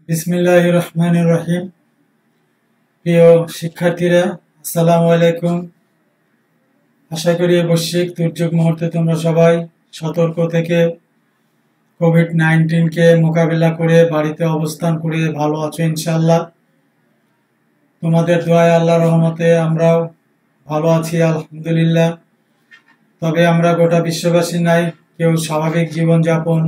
বিসমিল্লাহির রহমানির রহিম। প্রিয় শিক্ষার্থীরা, আসসালামু আলাইকুম। আশা করি এই বৈশ্বিক দুর্যোগ মুহূর্তে তোমরা সবাই সতর্ক থেকে কোভিড-19 মোকাবিলা করে বাড়িতে অবস্থান করে ভালো আছো ইনশাআল্লাহ। তোমাদের দোয়ায় আল্লাহর রহমতে আমরাও ভালো আছি আলহামদুলিল্লাহ। তবে আমরা গোটা বিশ্ববাসী নাই কেউ স্বাভাবিক জীবনযাপন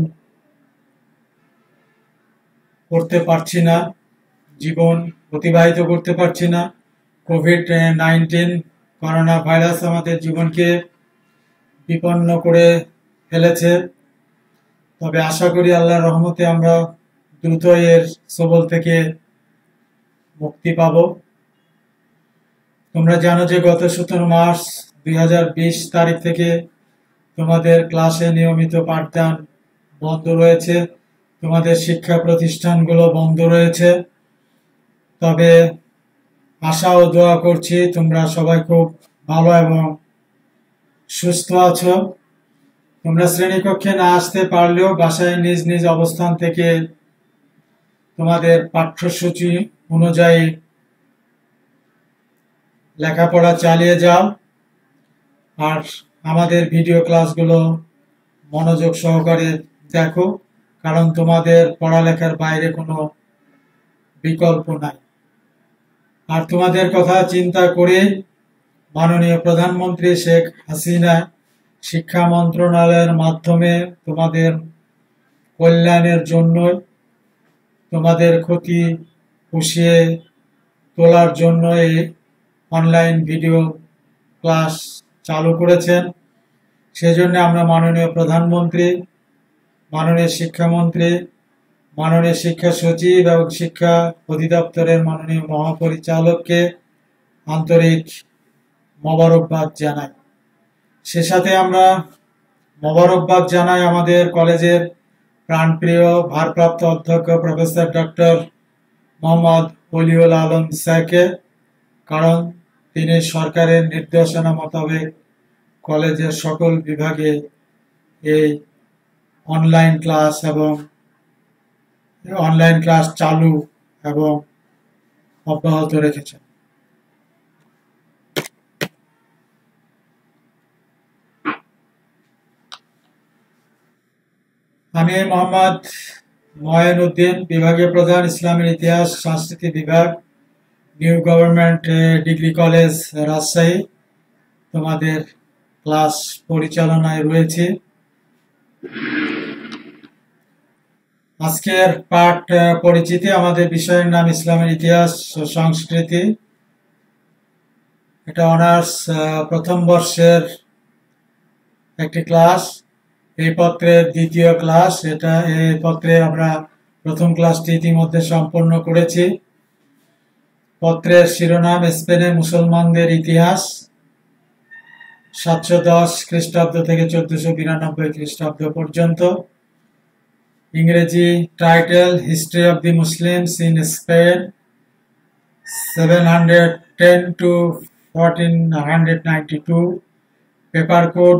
করতে পারছি না, জীবন অতিবাহিত করতে পারছি না। কোভিড-19 করোনা ভাইরাস আমাদের জীবনকে বিপন্ন করে ফেলেছে। তবে আশা করি আল্লাহর রহমতে আমরা দ্রুতই এর ছোবল থেকে মুক্তি পাব। তোমরা জানো যে গত 17 মার্চ 2020 তারিখ থেকে তোমাদের ক্লাসে নিয়মিত পাঠদান বন্ধ রয়েছে, তোমাদের শিক্ষা প্রতিষ্ঠানগুলো বন্ধ রয়েছে। তবে আশা ও দোয়া করছি তোমরা সবাই খুব ভালো এবং সুস্থ আছো। তোমরা শ্রেণীকক্ষে না আসতে পারলেও বাসায় নিজ নিজ অবস্থান থেকে তোমাদের পাঠ্যসূচি অনুযায়ী লেখাপড়া চালিয়ে যাও। আর আমাদের ভিডিও ক্লাসগুলো মনোযোগ সহকারে দেখো, কারণ তোমাদের পড়ালেখার বাইরে কোনো বিকল্প নাই। আর তোমাদের কথা চিন্তা করে মাননীয় প্রধানমন্ত্রী শেখ হাসিনা শিক্ষা মন্ত্রণালয়ের মাধ্যমে তোমাদের কল্যাণের জন্য, তোমাদের ক্ষতি পুষিয়ে তোলার জন্য এই অনলাইন ভিডিও ক্লাস চালু করেছেন। সেজন্য আমরা মাননীয় প্রধানমন্ত্রী, মাননীয় শিক্ষামন্ত্রী, মাননীয় শিক্ষা সচিব এবং শিক্ষা অধিদপ্তরের মাননীয় মহাপরিচালককে আন্তরিক মোবারকবাদ জানাই। সে সাথে আমরা মোবারকবাদ জানাই আমাদের কলেজের প্রাণপ্রিয় ভারপ্রাপ্ত অধ্যক্ষ প্রফেসর ডক্টর মোহাম্মদ ওলিউল আলম স্যারকে, কারণ তিনি সরকারের নির্দেশনা মোতাবেক কলেজের সকল বিভাগে এই অনলাইন ক্লাস চালু এবং অব্যাহত রেখেছেন। আমি মোহাম্মদ ময়েন উদ্দিন, বিভাগীয় প্রধান, ইসলামের ইতিহাস সংস্কৃতি বিভাগ, new government degree college Rajshahi, তোমাদের ক্লাস পরিচালনায় রয়েছে। আজকের পাঠ পরিচিতি। আমাদের বিষয়ের নাম ইসলামের ইতিহাস ও সংস্কৃতি। এটা অনার্স প্রথম বর্ষের একটি ক্লাস, এই পত্রের দ্বিতীয় ক্লাস। এই পত্রে আমরা প্রথম ক্লাসটি ইতিমধ্যে সম্পন্ন করেছি। পত্রের শিরোনাম স্পেনে মুসলমানদের ইতিহাস 710 খ্রিস্টাব্দ থেকে 1492 খ্রিস্টাব্দ পর্যন্ত। ইংরেজি title history of the Muslims in Spain 710 to 1492, paper code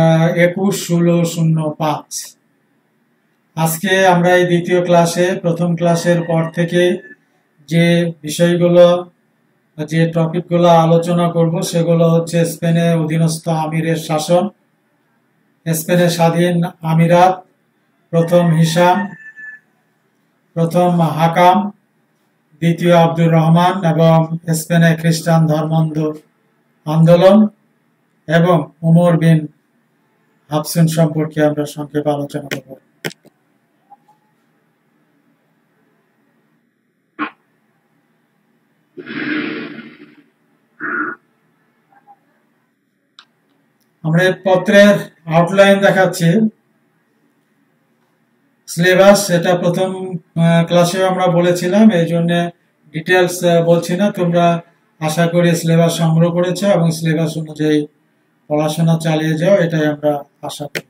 21-1605। আজকে আমরা এই দ্বিতীয় ক্লাসে প্রথম ক্লাসের পর থেকে যে বিষয়গুলো, যে টপিকগুলো আলোচনা করব সেগুলো হচ্ছে স্পেনে অধীনস্থ আমিরের শাসন, স্পেনের স্বাধীন আমিরাত, প্রথম হিসাম, প্রথম হাকাম, দ্বিতীয় আব্দুর রহমান এবং স্পেনে খ্রিস্টান ধর্মান্ধ আন্দোলন এবং উমর বিন হাফসুন সম্পর্কে আমরা সংক্ষেপে আলোচনা করব। আমরা এই পত্রের আউটলাইন দেখাচ্ছি। সিলেবাস, এটা প্রথম ক্লাসে আমরা বলেছিলাম, এই জন্য ডিটেলস বলছি না। তোমরা আশা করি সিলেবাস সংগ্রহ করেছো এবং সিলেবাস অনুযায়ী পড়াশোনা চালিয়ে যাও, এটাই আমরা আশা করি।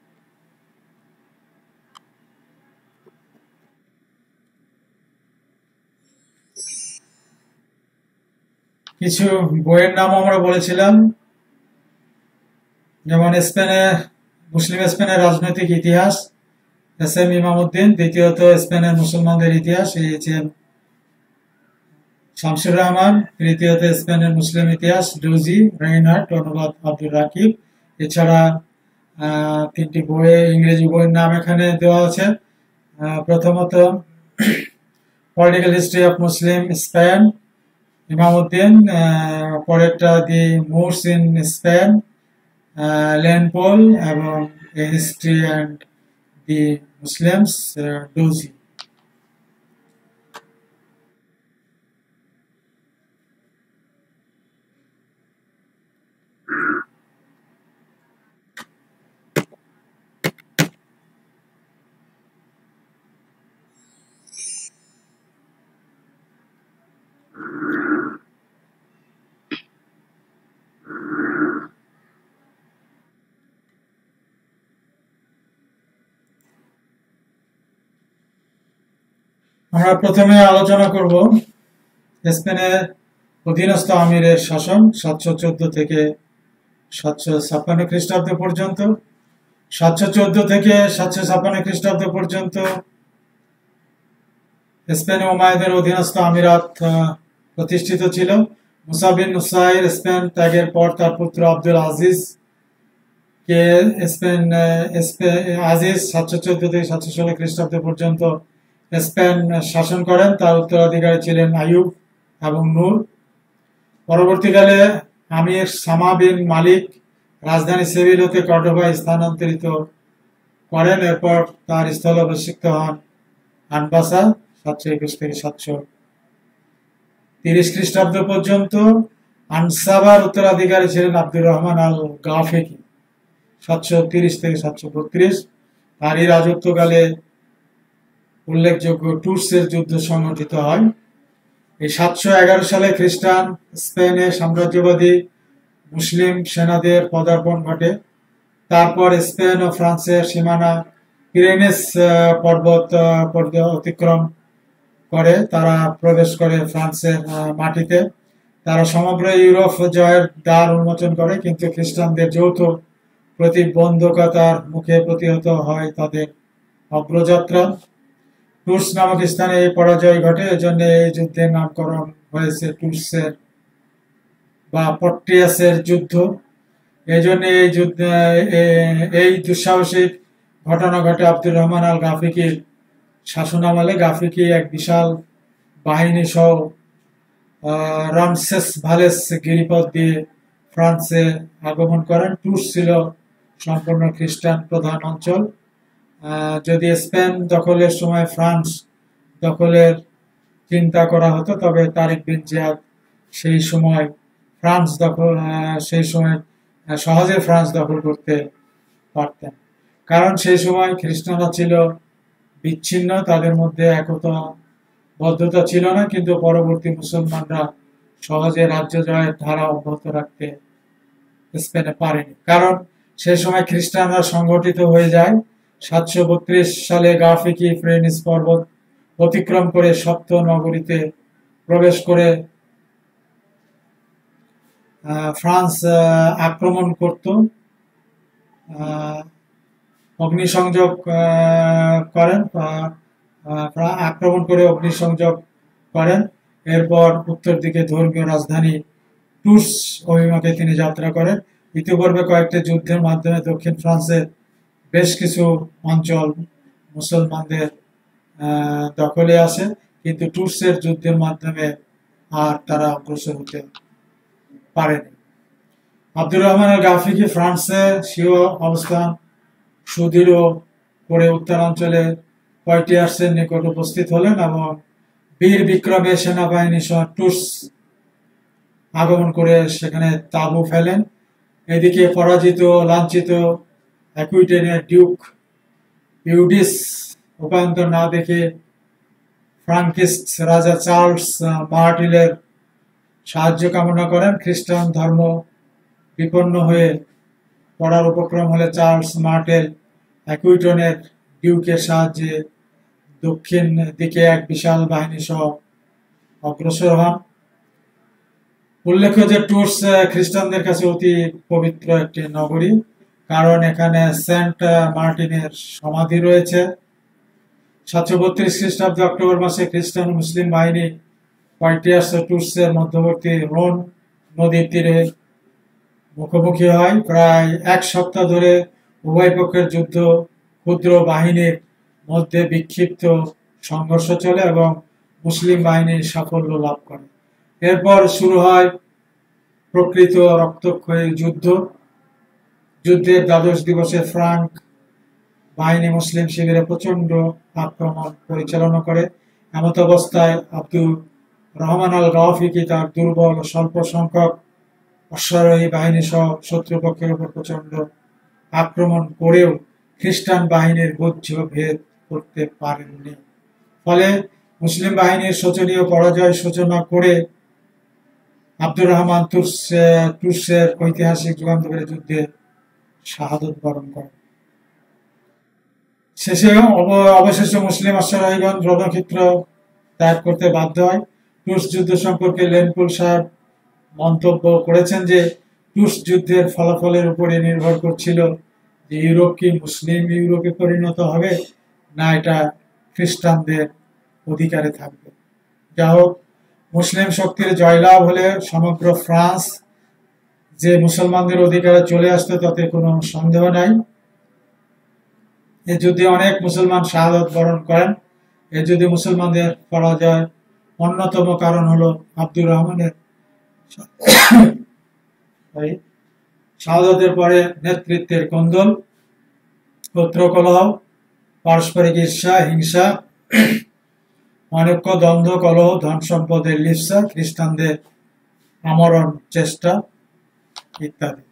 কিছু বইয়ের নাম আমরা বলেছিলাম, যেমন মুসলিম স্পেনের রাজনৈতিক ইতিহাস, এস এম ইমামউদ্দিন। দ্বিতীয়ত স্পেনের মুসলমানদের ইতিহাস, এইচ এম শামসুর রহমান। তৃতীয়ত স্পেনের মুসলিম ইতিহাস, ডুজি রেইনার্ড, অনুবাদ আব্দুর রাকিব। এছাড়া তিনটি বই, ইংরেজি বইয়ের নাম এখানে দেওয়া আছে। প্রথমত political history of Muslim Spain, Imamuddin. পরেরটা the Moors in Spain, Lane Poole, এবং a history and the Muslims, Dozy. আমরা প্রথমে আলোচনা করব স্পেনের অধীনস্থ আমিরের শাসন 714 থেকে 756 খ্রিস্টাব্দ পর্যন্ত। 714 থেকে 756 খ্রিস্টাব্দ পর্যন্ত স্পেনে উমাইয়াদের অধীনস্থ আমিরাত প্রতিষ্ঠিত ছিল। মুসা বিন নুসাইর স্পেন ত্যাগের পর তার পুত্র আব্দুল আজিজ কে আজিজ 714 থেকে 716 খ্রিস্টাব্দ পর্যন্ত স্পেন শাসন করেন। তার উত্তরাধিকারী ছিলেন আইয়ুব এবং নূর। পরবর্তীকালে আমির সামা বিন মালিক রাজধানী সেভিল হতে কর্ডোবায় স্থানান্তরিত করেন। এরপর তার স্থলাভিষিক্ত হন আনবাসা 721 থেকে 730 খ্রিস্টাব্দ পর্যন্ত। আনসাবার উত্তরাধিকারী ছিলেন আব্দুর রহমান আল গাফেকি 730 থেকে 732। তারই রাজত্বকালে উল্লেখযোগ্য টুর্সের যুদ্ধ সংঘটিত হয়। এই 711 সালে খ্রিস্টান স্পেনে সাম্রাজ্যবাদী মুসলিম সেনাদের পদার্পণ ঘটে। তারপর স্পেন ও ফ্রান্সের সীমানা পিরেনেস পর্বত অতিক্রম করে তারা প্রবেশ করে ফ্রান্সের মাটিতে। তারা সমগ্র ইউরোপ জয়ের দ্বার উন্মোচন করে, কিন্তু খ্রিস্টানদের যৌথ প্রতিবন্ধকতার মুখে প্রতিহত হয় তাদের অগ্রযাত্রা। টুর্স নামক স্থানে এই পরাজয় ঘটে, এজন্য এই যুদ্ধের নামকরণ হয়েছে টুর্সের বা পট্টিয়াসের যুদ্ধ। এই জন্য এই দুঃসাহসিক ঘটনা ঘটে আব্দুর রহমান আল গাফিকির শাসনামলে। গাফিকি এক বিশাল বাহিনী সহ রামসেস ভালেস গিরিপথ দিয়ে ফ্রান্সে আগমন করেন। টুর্স ছিল সম্পূর্ণ খ্রিস্টান প্রধান অঞ্চল। যদি স্পেন দখলের সময় ফ্রান্স দখলের চিন্তা করা হতো, তবে তারিক বিন জিয়াদ সেই সময় সহজে ফ্রান্স দখল করতে পারতেন। কারণ সেই সময় খ্রিস্টানরা ছিল বিচ্ছিন্ন, তাদের মধ্যে একতাবদ্ধতা ছিল না। কিন্তু পরবর্তী মুসলমানরা সহজে রাজ্য জয়ের ধারা অব্যাহত রাখতে স্পেনে পারেনি, কারণ সেই সময় খ্রিস্টানরা সংগঠিত হয়ে যায়। 732 সালে গাফিকি ফ্রেনিস পর্বত অতিক্রম করে সপ্ত নগরীতে প্রবেশ করে ফ্রান্স আক্রমণ করত, অগ্নিসংযোগ করেন। এরপর উত্তর দিকে ধর্মীয় রাজধানী টুর্স অভিমুখে তিনি যাত্রা করেন। ইতিপূর্বে কয়েকটি যুদ্ধের মাধ্যমে দক্ষিণ ফ্রান্সের বেশ কিছু অঞ্চল মুসলমানদের দখলে আসে, কিন্তু টুর্সের যুদ্ধের মাধ্যমে আর তারা অগ্রসর হতে পারেনি। আব্দুর রহমান আল গাফিকি ফ্রান্সে স্বীয় অবস্থান সুদৃঢ় করে উত্তরাঞ্চলে পয়টিয়ার্সের নিকট উপস্থিত হলেন এবং বীর বিক্রমে সেনাবাহিনী সহ টুর্স আগমন করে সেখানে তাঁবু ফেলেন। এদিকে পরাজিত লাঞ্ছিত অ্যাকুইটেনের ডিউক ইউডিস উপায়ন্তর না দেখে ফ্রাঙ্কিস্ট রাজা চার্লস মার্টিলের সাহায্য কামনা করেন। খ্রিস্টান ধর্ম বিপন্ন হয়ে পড়ার উপক্রম হলে চার্লস মার্টেল অ্যাকুইটনের ডিউকের সাহায্যে দক্ষিণ দিকে এক বিশাল বাহিনী সহ অগ্রসর হন। উল্লেখ্য যে টুর্স খ্রিস্টানদের কাছে অতি পবিত্র একটি নগরী, কারণ এখানে সেন্ট মার্টিনের সমাধি রয়েছে। 732 খ্রিস্টাব্দে অক্টোবর মাসে খ্রিস্টান ও মুসলিম বাহিনী পয়টিয়াস ও টুর্সের মধ্যবর্তী রোন নদীর তীরে মুখোমুখি হয়। প্রায় এক সপ্তাহ ধরে উভয় পক্ষের যুদ্ধ ক্ষুদ্র বাহিনীর মধ্যে বিক্ষিপ্ত সংঘর্ষ চলে এবং মুসলিম বাহিনী সাফল্য লাভ করে। এরপর শুরু হয় প্রকৃত রক্তক্ষয়ী যুদ্ধ। যুদ্ধের দ্বাদশ দিবসে ফ্রাঙ্ক বাহিনী মুসলিম শিবিরে প্রচন্ড আক্রমণ পরিচালনা করে। এমত অবস্থায় আব্দুর রহমান আল গাওফিকি তার দুর্বল ও স্বল্প সংখ্যক অশ্বারোহী বাহিনী সহ শত্রুপক্ষের উপর প্রচন্ড আক্রমণ করেও খ্রিস্টান বাহিনীর গুহ্য ভেদ করতে পারেননি। ফলে মুসলিম বাহিনীর শোচনীয় পরাজয় সূচনা করে আব্দুর রহমান তুর্সের ঐতিহাসিক যুগান্তকারী যুদ্ধে শাহাদত বরণ করেন। শেষে অবশেষে মুসলিম অশ্বারোহীগণ রণক্ষেত্র ত্যাগ করতে বাধ্য হয়। টুর্স যুদ্ধ সম্পর্কে লেনপুল সাহেব মন্তব্য করেছেন যে টুর্স যুদ্ধের ফলাফলের উপরে নির্ভর করছিল যে ইউরোপ কি মুসলিম ইউরোপে পরিণত হবে না এটা খ্রিস্টানদের অধিকারে থাকবে। যা হোক, মুসলিম শক্তির জয়লাভ হলে সমগ্র ফ্রান্স যে মুসলমানদের অধিকারে চলে আসতো তাতে কোনো সন্দেহ নাই। এ যুদ্ধে অনেক মুসলমান শাহাদত বরণ করেন। এ যুদ্ধে মুসলমানদের পরাজয় অন্যতম কারণ হলো আব্দুর রহমানের শাহাদতের পরে নেতৃত্বের কোন্দল, গোত্রকলহ, পারস্পরিক ঈর্ষা, হিংসা, অনৈক্য, দ্বন্দ্ব, কলহ, ধন সম্পদের লিপ্সা, খ্রিস্টানদের আমরণ চেষ্টা ইত্যাদি।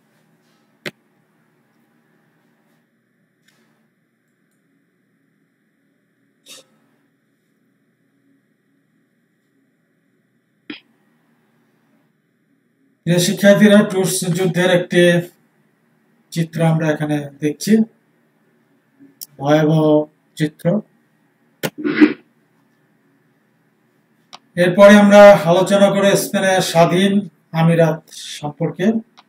শিক্ষার্থীরা, টুর্স যুদ্ধের একটি চিত্র আমরা এখানে দেখছি, ভয়াবহ চিত্র। এরপরে আমরা আলোচনা করে স্পেনের স্বাধীন আমিরাত সম্পর্কে।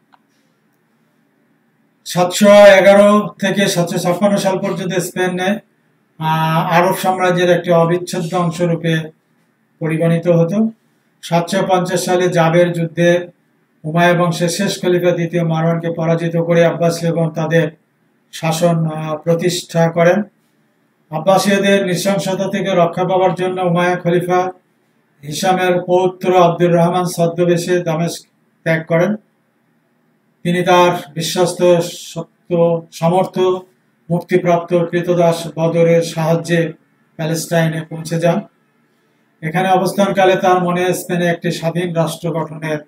711 থেকে 756 সাল পর্যন্ত স্পেনে আরব সাম্রাজ্যের একটি অবিচ্ছেদ্য অংশ রূপে পরিগণিত হতো। 750 সালে জাবের যুদ্ধে উমাইয়া বংশের শেষ খলিফা দ্বিতীয় মারওয়ানকে পরাজিত করে আব্বাসীয়গণ তাদের শাসন প্রতিষ্ঠা করেন। আব্বাসীয়দের নৃশংসতা থেকে রক্ষা পাওয়ার জন্য উমাইয়া খলিফা হিশামের পৌত্র আব্দুর রহমান ছদ্মবেশে দামেস্ক ত্যাগ করেন। তিনি তার বিশ্বস্ত সমর্থ মুক্তিপ্রাপ্ত কৃতদাস বদরের সাহায্যে প্যালেস্টাইনে পৌঁছে যান। এখানে অবস্থানকালে তার মনে স্পেনে একটি স্বাধীন রাষ্ট্র গঠনের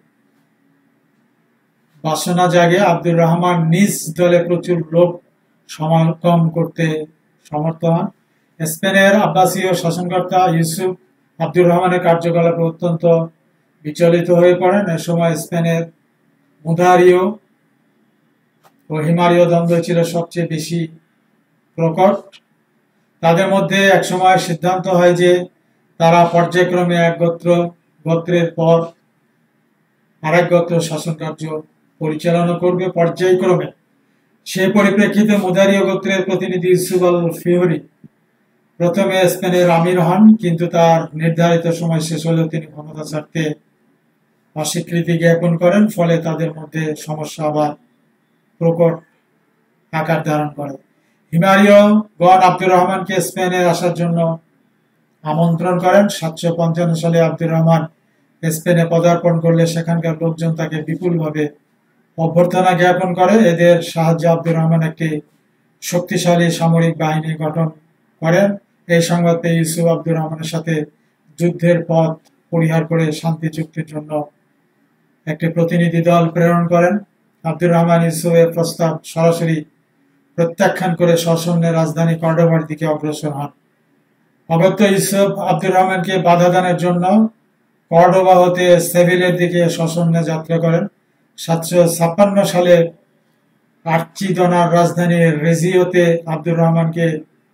বাসনা জাগে। আব্দুর রহমান নিজ দলে প্রচুর লোক সমাগম করতে সমর্থ হন। স্পেনের আব্বাসীয় শাসনকর্তা ইউসুফ আব্দুর রহমানের কার্যকলাপে অত্যন্ত বিচলিত হয়ে পড়েন। এ সময় স্পেনের মুদারীয় ও হিমারীয় দ্বন্দ্ব ছিল সবচেয়ে বেশি প্রকট। তাদের মধ্যে একসময় সিদ্ধান্ত হয় যে তারা পর্যায়ক্রমে এক গোত্রের পর আরেক গোত্র শাসন কার্য পরিচালনা করবে পর্যায়ক্রমে। সেই পরিপ্রেক্ষিতে মুদারীয় গোত্রের প্রতিনিধি ইউসুফ আল ফিহরি প্রথমে স্পেনের আমির হন, কিন্তু তার নির্ধারিত সময় শেষ হলেও তিনি ক্ষমতা ছাড়তে অস্বীকৃতি জ্ঞাপন করেন। ফলে তাদের মধ্যে সমস্যা আবার প্রকট আকার ধারণ করে। হিমারীয় গণ আব্দুর রহমানকে স্পেনে আসার জন্য আমন্ত্রণ করেন। 755 সালে আব্দুর রহমান স্পেনে পদার্পণ করলে সেখানকার লোকজন তাকে বিপুলভাবে অভ্যর্থনা জ্ঞাপন করে। এদের সাহায্যে আব্দুর রহমান একটি শক্তিশালী সামরিক বাহিনী গঠন করেন। এই সংবাদ পেয়ে ইউসুফ আব্দুর রহমানের সাথে যুদ্ধের পথ পরিহার করে শান্তি চুক্তির জন্য একটি প্রতিনিধি দল প্রেরণ করেন। আব্দুর রহমান ইউসুফের প্রস্তাব সরাসরি প্রত্যাখ্যান করে সসৈন্যে রাজধানী কর্ডোবার দিকে অগ্রসর হন। অগত্যা ইউসুফ আব্দুর রহমানকে বাধা দানের জন্য কর্ডোবা হতে সেভিলের দিকে সসৈন্যে যাত্রা করেন। 756 সালে আর্চিদনার রাজধানী রেজিওতে আব্দুর রহমানকে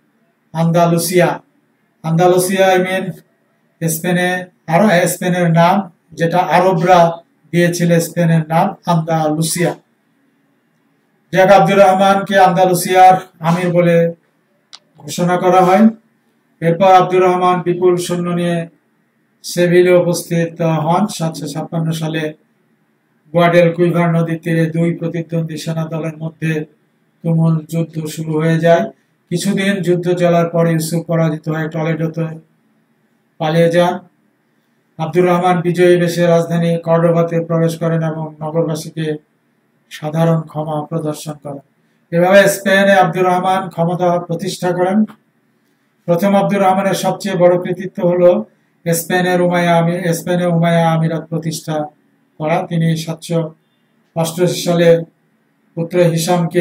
আন্দালুসিয়া স্পেনের নাম, যেটা আরবরা দিয়েছিল স্পেনের নাম আন্দালুসিয়া। যাক, আব্দুর রহমানকে আন্দালুসিয়ার আমির বলে ঘোষণা করা হয়। এরপর আব্দুর রহমান বিপুল সৈন্য নিয়ে সেভিলে উপস্থিত হন। 756 সালে গুয়াডেল কুইভার নদীর তীরে দুই প্রতিদ্বন্দ্বী সেনা দলের মধ্যে তুমুল যুদ্ধ শুরু হয়ে যায়। কিছুদিন যুদ্ধ চলার পর ইউসুফ পরাজিত হয়ে টলেডোতে পালিয়ে যান। আব্দুর রহমান বিজয়ী বেশে রাজধানী কর্ডোবাতে প্রবেশ করেন এবং নগরবাসীকে সাধারণ ক্ষমা প্রদর্শন করেন। এভাবে স্পেনে আব্দুর রহমান ক্ষমতা প্রতিষ্ঠা করেন। প্রথম আব্দুর রহমানের সবচেয়ে বড় কৃতিত্ব হলো স্পেনে উমাইয়া আমিরাত প্রতিষ্ঠা করা। তিনি 788 সালে পুত্র হিসামকে,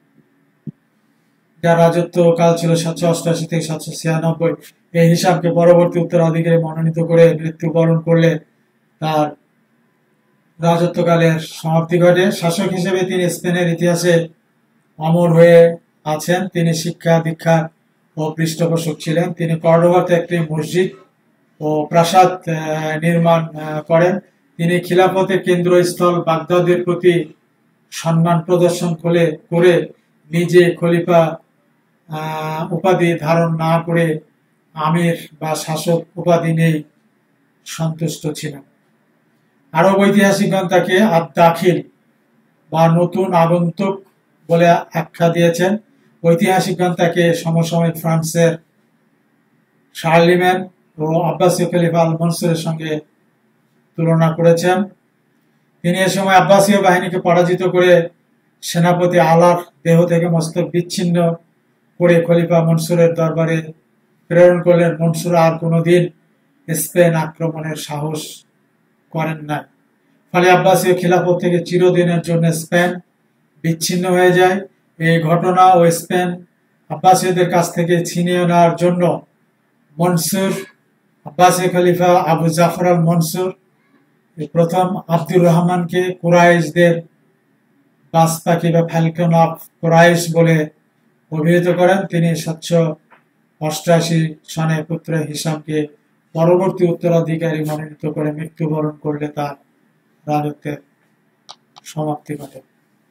যার রাজত্ব কাল ছিল 788 থেকে 796, এই হিসামকে পরবর্তী উত্তরাধিকারী মনোনীত করে মৃত্যুবরণ করলে তার রাজত্বকালের সমাপ্তি ঘটে। শাসক হিসেবে তিনি স্পেনের ইতিহাসে অমর হয়ে আছেন। তিনি শিক্ষা দীক্ষার ও পৃষ্ঠপোষক ছিলেন। তিনি কর্ডোবাতে একটি মসজিদ ও প্রাসাদ নির্মাণ করেন। তিনি খিলাফতের কেন্দ্রস্থল বাগদাদের প্রতি সম্মান প্রদর্শন করে নিজে খলিফা উপাধি ধারণ না করে আমির বা শাসক উপাধি নেই সন্তুষ্ট ছিলেন। আরব ঐতিহাসিকগণ তাকে আদ-দাখিল বা নতুন আগন্তুক বলে আখ্যা দিয়েছেন। ঐতিহাসিকগণ তাকে সমসাময়িক ফ্রান্সের শার্লিমেন ও আব্বাসীয় খলিফা আল মনসুরের সঙ্গে তুলনা করেছেন। তিনি এ সময় আব্বাসীয় বাহিনীকে পরাজিত করে সেনাপতি আলার দেহ থেকে মস্তক বিচ্ছিন্ন করে খলিফা মনসুরের দরবারে প্রেরণ করলেন। মনসুর আর কোনোদিন স্পেন আক্রমণের সাহস করেন না। ফলে আব্বাসীয় খিলাফত থেকে চিরদিনের জন্য স্পেন বিচ্ছিন্ন হয়ে যায়। এই ঘটনা ও স্পেন আব্বাসীয়দের কাছ থেকে ছিনিয়ে নেওয়ার জন্য মনসুর আব্বাসীয় খলিফা আবু জাফর আল মনসুর প্রথম আব্দুর রহমানকে কুরাইশদের বাজ পাখি বা ফ্যালকন অফ কুরাইশ বলে অভিহিত করেন। তিনি 788 সনে পুত্র হিসামকে পরবর্তী উত্তরাধিকারী মনোনীত করে মৃত্যুবরণ করলে তার রাজত্বের সমাপ্তি ঘটে।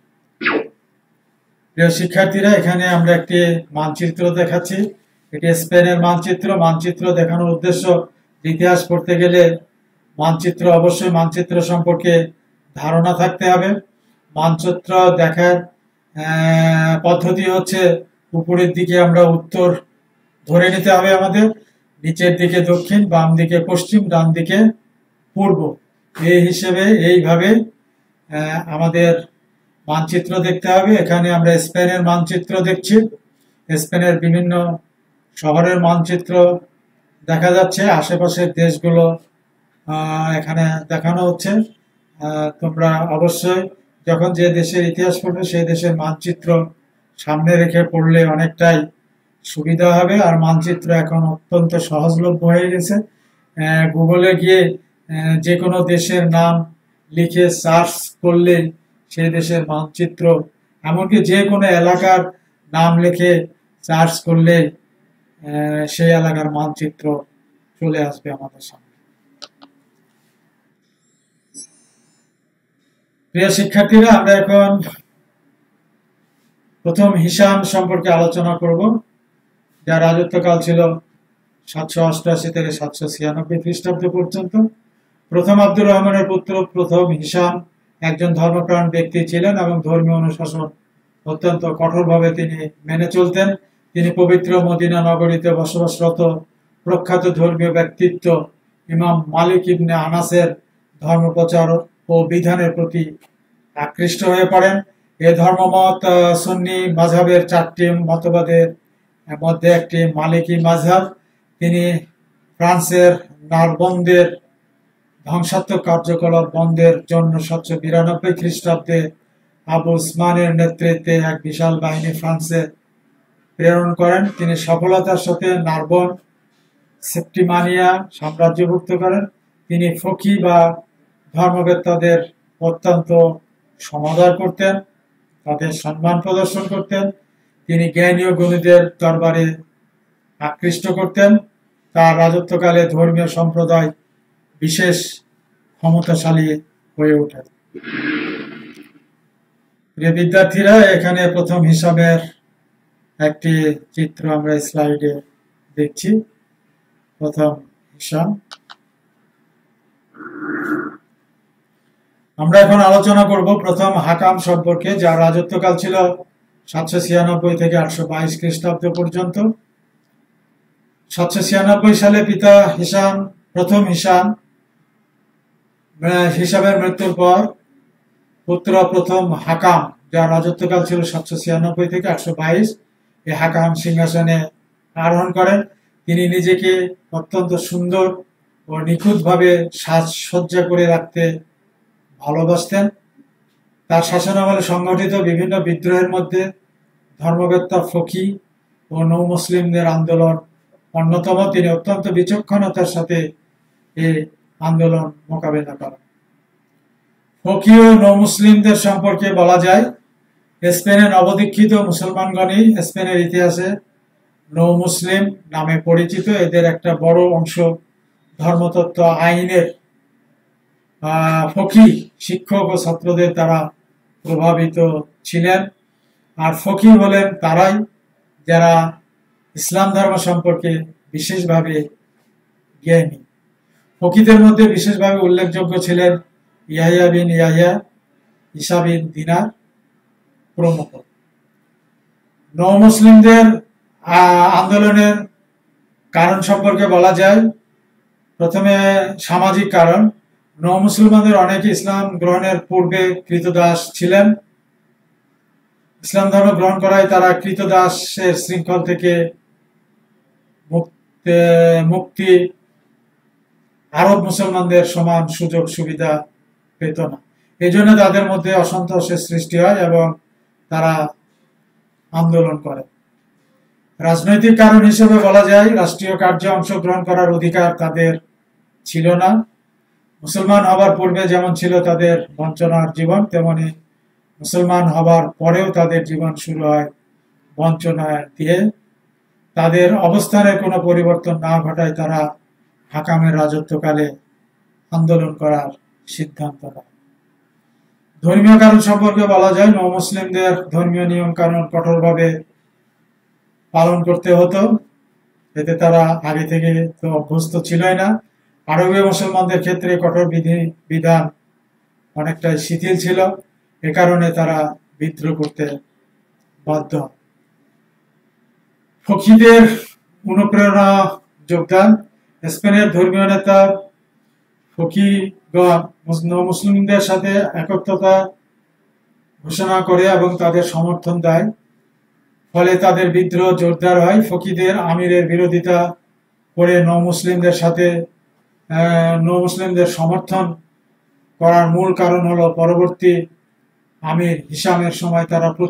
প্রিয় শিক্ষার্থীরা, এখানে আমরা একটি মানচিত্র দেখাচ্ছি। এটি স্পেনের মানচিত্র। মানচিত্র দেখানোর উদ্দেশ্য, ইতিহাস পড়তে গেলে অবশ্যই মানচিত্র সম্পর্কে ধারণা থাকতে হবে। মানচিত্র দেখার পদ্ধতি হচ্ছে, উপরের দিকে আমরা উত্তর ধরে নিতে হবে আমাদের, নিচের দিকে দক্ষিণ, বাম দিকে পশ্চিম, ডান দিকে পূর্ব। এইভাবে আমাদের মানচিত্র দেখতে হবে। এখানে আমরা স্পেনের মানচিত্র দেখছি। স্পেনের বিভিন্ন শহরের মানচিত্র দেখা যাচ্ছে। আশেপাশের দেশগুলো এখানে দেখানো হচ্ছে। তোমরা অবশ্যই যখন যে দেশের ইতিহাস পড়বে সেই দেশের মানচিত্র সামনে রেখে পড়লে অনেকটাই সুবিধা হবে। আর মানচিত্র এখন অত্যন্ত সহজলভ্য হয়ে গেছে। গুগলে গিয়ে যে কোনো দেশের নাম লিখে সার্চ করলে সেই দেশের মানচিত্র, এমনকি যে কোনো এলাকার নাম লিখে সার্চ করলে সেই এলাকার মানচিত্র চলে আসবে আমাদের সামনে। প্রিয় শিক্ষার্থীরা, আমরা এখন প্রথম হিসাম সম্পর্কে আলোচনা করব, যার রাজত্বকাল ছিল 788 থেকে 796 খ্রিস্টাব্দ পর্যন্ত। প্রথম আব্দুর রহমানের পুত্র প্রথম হিসাম একজন ধর্মপ্রাণ ব্যক্তি ছিলেন এবং ধর্মীয় অনুশাসন অত্যন্ত কঠোরভাবে তিনি মেনে চলতেন। তিনি পবিত্র মদিনা নগরীতে বসবাসরত প্রখ্যাত ধর্মীয় ব্যক্তিত্ব ইমাম মালিক ইবনে আনাসের ধর্মপ্রচার ও বিধানের প্রতি আকৃষ্ট হয়ে পড়েন। এ ধর্মমত সুন্নি মাযহাবের 4টি মতবাদের মধ্যে একটি মালিকি মাযহাব। তিনি ফ্রান্সের নারবন্দের ধ্বংসাত্মক কার্যকলাপ বন্ধের জন্য 792 খ্রিস্টাব্দে আবু উসমানের নেতৃত্বে এক বিশাল বাহিনী ফ্রান্সে প্রেরণ করেন। তিনি সফলতার সাথে নারবন সেপ্টিমানিয়া সাম্রাজ্যভুক্ত করেন। তিনি ফকি বা ধর্মবেত্তাদের অত্যন্ত সমাদর করতেন, তাদের সম্মান প্রদর্শন করতেন। তিনি জ্ঞানী ও গুণীদের দরবারে আকৃষ্ট করতেন। তার রাজত্বকালে ধর্মীয় সম্প্রদায় বিশেষ ক্ষমতাশালী হয়ে ওঠে। প্রিয় বিদ্যার্থীরা, এখানে প্রথম হিসাবের একটি চিত্র আমরা স্লাইডে দেখছি। প্রথম হিসাম। আমরা এখন আলোচনা করব প্রথম হাকাম সম্পর্কে, যার রাজত্বকাল ছিল 796 থেকে 822 খ্রিস্টাব্দ পর্যন্ত। 796 সালে পিতা হিসাম, প্রথম হিসামের মৃত্যুর পর পুত্র প্রথম হাকাম, যার রাজত্বকাল ছিল 796 থেকে 822, এই হাকাম সিংহাসনে আরোহণ করেন। তিনি নিজেকে অত্যন্ত সুন্দর ও নিখুঁতভাবে সাজসজ্জা করে রাখতে ভালোবাসতেন। তার শাসনামলে সংগঠিত বিভিন্ন বিদ্রোহের মধ্যে ধর্মবেত্তা ফকি ও নৌ মুসলিমদের আন্দোলন অন্যতম। তিনি অত্যন্ত বিচক্ষণতার সাথে এই আন্দোলন মোকাবেলা করেন। ফকি ও নৌ মুসলিমদের সম্পর্কে বলা যায়, স্পেনের নবদীক্ষিত মুসলমানগণই স্পেনের ইতিহাসে নৌ মুসলিম নামে পরিচিত। এদের একটা বড় অংশ ধর্মতত্ত্ব আইনের ফকি শিক্ষক ও ছাত্রদের দ্বারা প্রভাবিত ছিলেন। আর ফকি হলেন তারাই যারা ইসলাম ধর্ম সম্পর্কে বিশেষভাবে জ্ঞানী। ফকিদের মধ্যে বিশেষভাবে উল্লেখযোগ্য ছিলেন ইয়াহিয়া বিন ইয়াহিয়া, ঈসা বিন দিনার প্রমুখ। নৌ মুসলিমদের আন্দোলনের কারণ সম্পর্কে বলা যায়, প্রথমে সামাজিক কারণ। নৌ মুসলমানদের অনেকে ইসলাম গ্রহণের পূর্বে কৃতদাস ছিলেন। ইসলাম ধর্ম গ্রহণ করায় তারা কৃতদাসের শৃঙ্খল থেকে মুক্তি আরব মুসলমানদের সমান সুযোগ সুবিধা পেত না। এই জন্য তাদের মধ্যে অসন্তোষের সৃষ্টি হয় এবং তারা আন্দোলন করে। রাজনৈতিক কারণ হিসেবে বলা যায়, রাষ্ট্রীয় কার্যে অংশগ্রহণ করার অধিকার তাদের ছিল না। মুসলমান হবার পূর্বে যেমন ছিল তাদের বঞ্চনার জীবন, তেমনি মুসলমান হবার পরেও তাদের জীবন শুরু হয় বঞ্চনা দিয়ে। তাদের অবস্থানের কোনো পরিবর্তন না ঘটায় তারা হাকামের রাজত্বকালে আন্দোলন করার সিদ্ধান্ত নেয়। ধর্মীয় কারণ সম্পর্কে বলা যায়, নৌ মুসলিমদের ধর্মীয় নিয়ম কানুন কঠোরভাবে পালন করতে হতো। এতে তারা আগে থেকে তো অভ্যস্ত ছিলই না। আরবীয় মুসলমানদের ক্ষেত্রে কঠোর বিধান অনেকটাই শিথিল ছিল। এ কারণে তারা বিদ্রোহ করতে বাধ্য। ফকিদের অনুপ্রেরণা যোগদান। স্পেনের ধর্মীয় নেতা ফকিগণ মুসলিমদের সাথে একত্রতা ঘোষণা করে এবং তাদের সমর্থন দেয়, ফলে তাদের বিদ্রোহ জোরদার হয়। ফকিদের আমিরের বিরোধিতা করে নৌ মুসলিমদের সমর্থন করার মূল কারণ হলো পরবর্তী আমির হিসামের সময়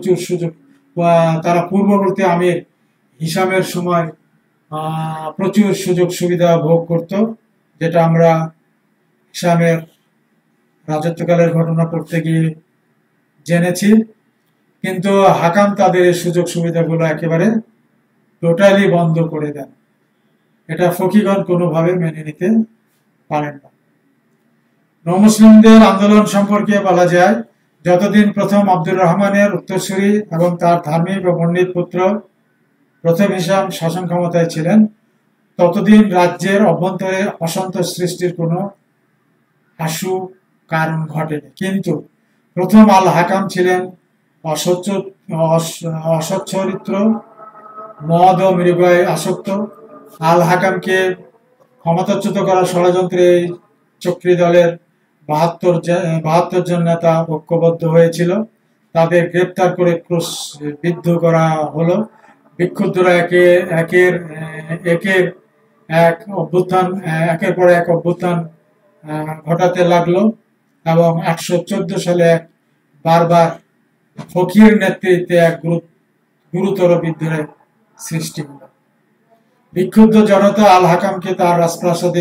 তারা পূর্ববর্তী আমির হিসামের সময় প্রচুর সুযোগ সুবিধা ভোগ করত, যেটা আমরা হিসামের রাজত্বকালের ঘটনা পড়তে গিয়ে জেনেছি। কিন্তু হাকাম তাদের এই সুযোগ সুবিধাগুলো একেবারে টোটালি বন্ধ করে দেন। এটা ফকিগণ কোনোভাবে মেনে নিতে পারেন না। নৌ মুসলিমদের আন্দোলন সম্পর্কে বলা যায়, যতদিন প্রথম আব্দুর রহমানের উত্তরসূরি এবং তার ধার্মিক ও পণ্ডিত পুত্র প্রথম হিসাম শাসন ক্ষমতায় ছিলেন, ততদিন রাজ্যের অভ্যন্তরে অসন্তোষ সৃষ্টির কোনো আশু কারণ ঘটেনি। কিন্তু প্রথম আল হাকাম ছিলেন অসচ্চরিত্র, মদ ও মৃগয় আসক্ত। আল হাকামকে ক্ষমতাচ্যুত করার ষড়যন্ত্রে চক্রী দলের 72 জন নেতা ঐক্যবদ্ধ হয়েছিল। তাদের গ্রেপ্তার করে ক্রুশবিদ্ধ করা হলো। বিক্ষুব্ধরা একের পর এক অভ্যুত্থান ঘটাতে লাগলো এবং 814 সালে বারবার ফকির নেতৃত্বে এক গুরুতর বিদ্রোহের সৃষ্টি হল। বিক্ষুব্ধ জনতা আল হাকামকে তার রাজপ্রাসাদে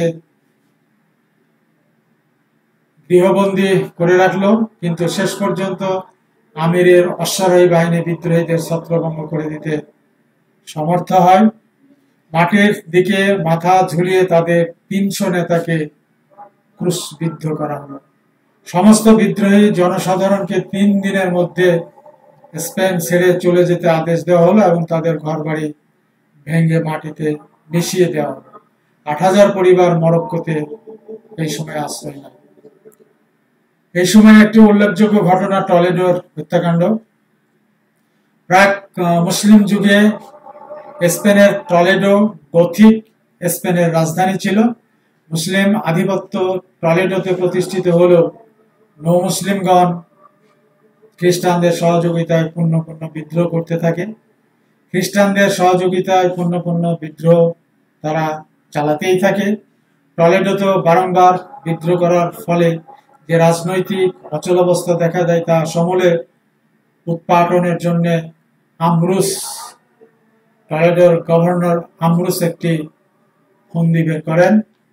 গৃহবন্দী করে রাখলো, কিন্তু শেষ পর্যন্ত আমিরের অশ্বারোহী বাহিনী বিদ্রোহীদের ছত্রভঙ্গ করে দিতে সমর্থ হয়। মাটির দিকে মাথা ঝুলিয়ে তাদের 300 নেতাকে ক্রুশবিদ্ধ করা হলো। সমস্ত বিদ্রোহী জনসাধারণকে 3 দিনের মধ্যে স্পেন ছেড়ে চলে যেতে আদেশ দেওয়া হলো এবং তাদের ঘরবাড়ি ভেঙে মাটিতে মিশিয়ে দেওয়া হলো। 8,000 পরিবার মরক্কোতে এই সময় আশ্রয় নেয়। এই সময় একটি উল্লেখযোগ্য ঘটনা টলেডোর হত্যাকাণ্ড। প্রাক মুসলিম যুগে স্পেনের টলেডো গথিক স্পেনের রাজধানী ছিল। মুসলিম আধিপত্য টলেডোতে প্রতিষ্ঠিত হলেও নৌ মুসলিমগণ খ্রিস্টানদের সহযোগিতায় পুনঃ বিদ্রোহ করতে থাকে। খ্রিস্টানদের সহযোগিতায় পুনঃ বিদ্রোহ তারা চালাতেই থাকে। টলেডোতে বারংবার বিদ্রোহ করার ফলে যে রাজনৈতিক অচলাবস্থা দেখা দেয় তা সমূলে উৎপাটনের জন্য আমব্রুস, টলেডোর গভর্নর আমব্রুস একটি ফন্দি বের করেন।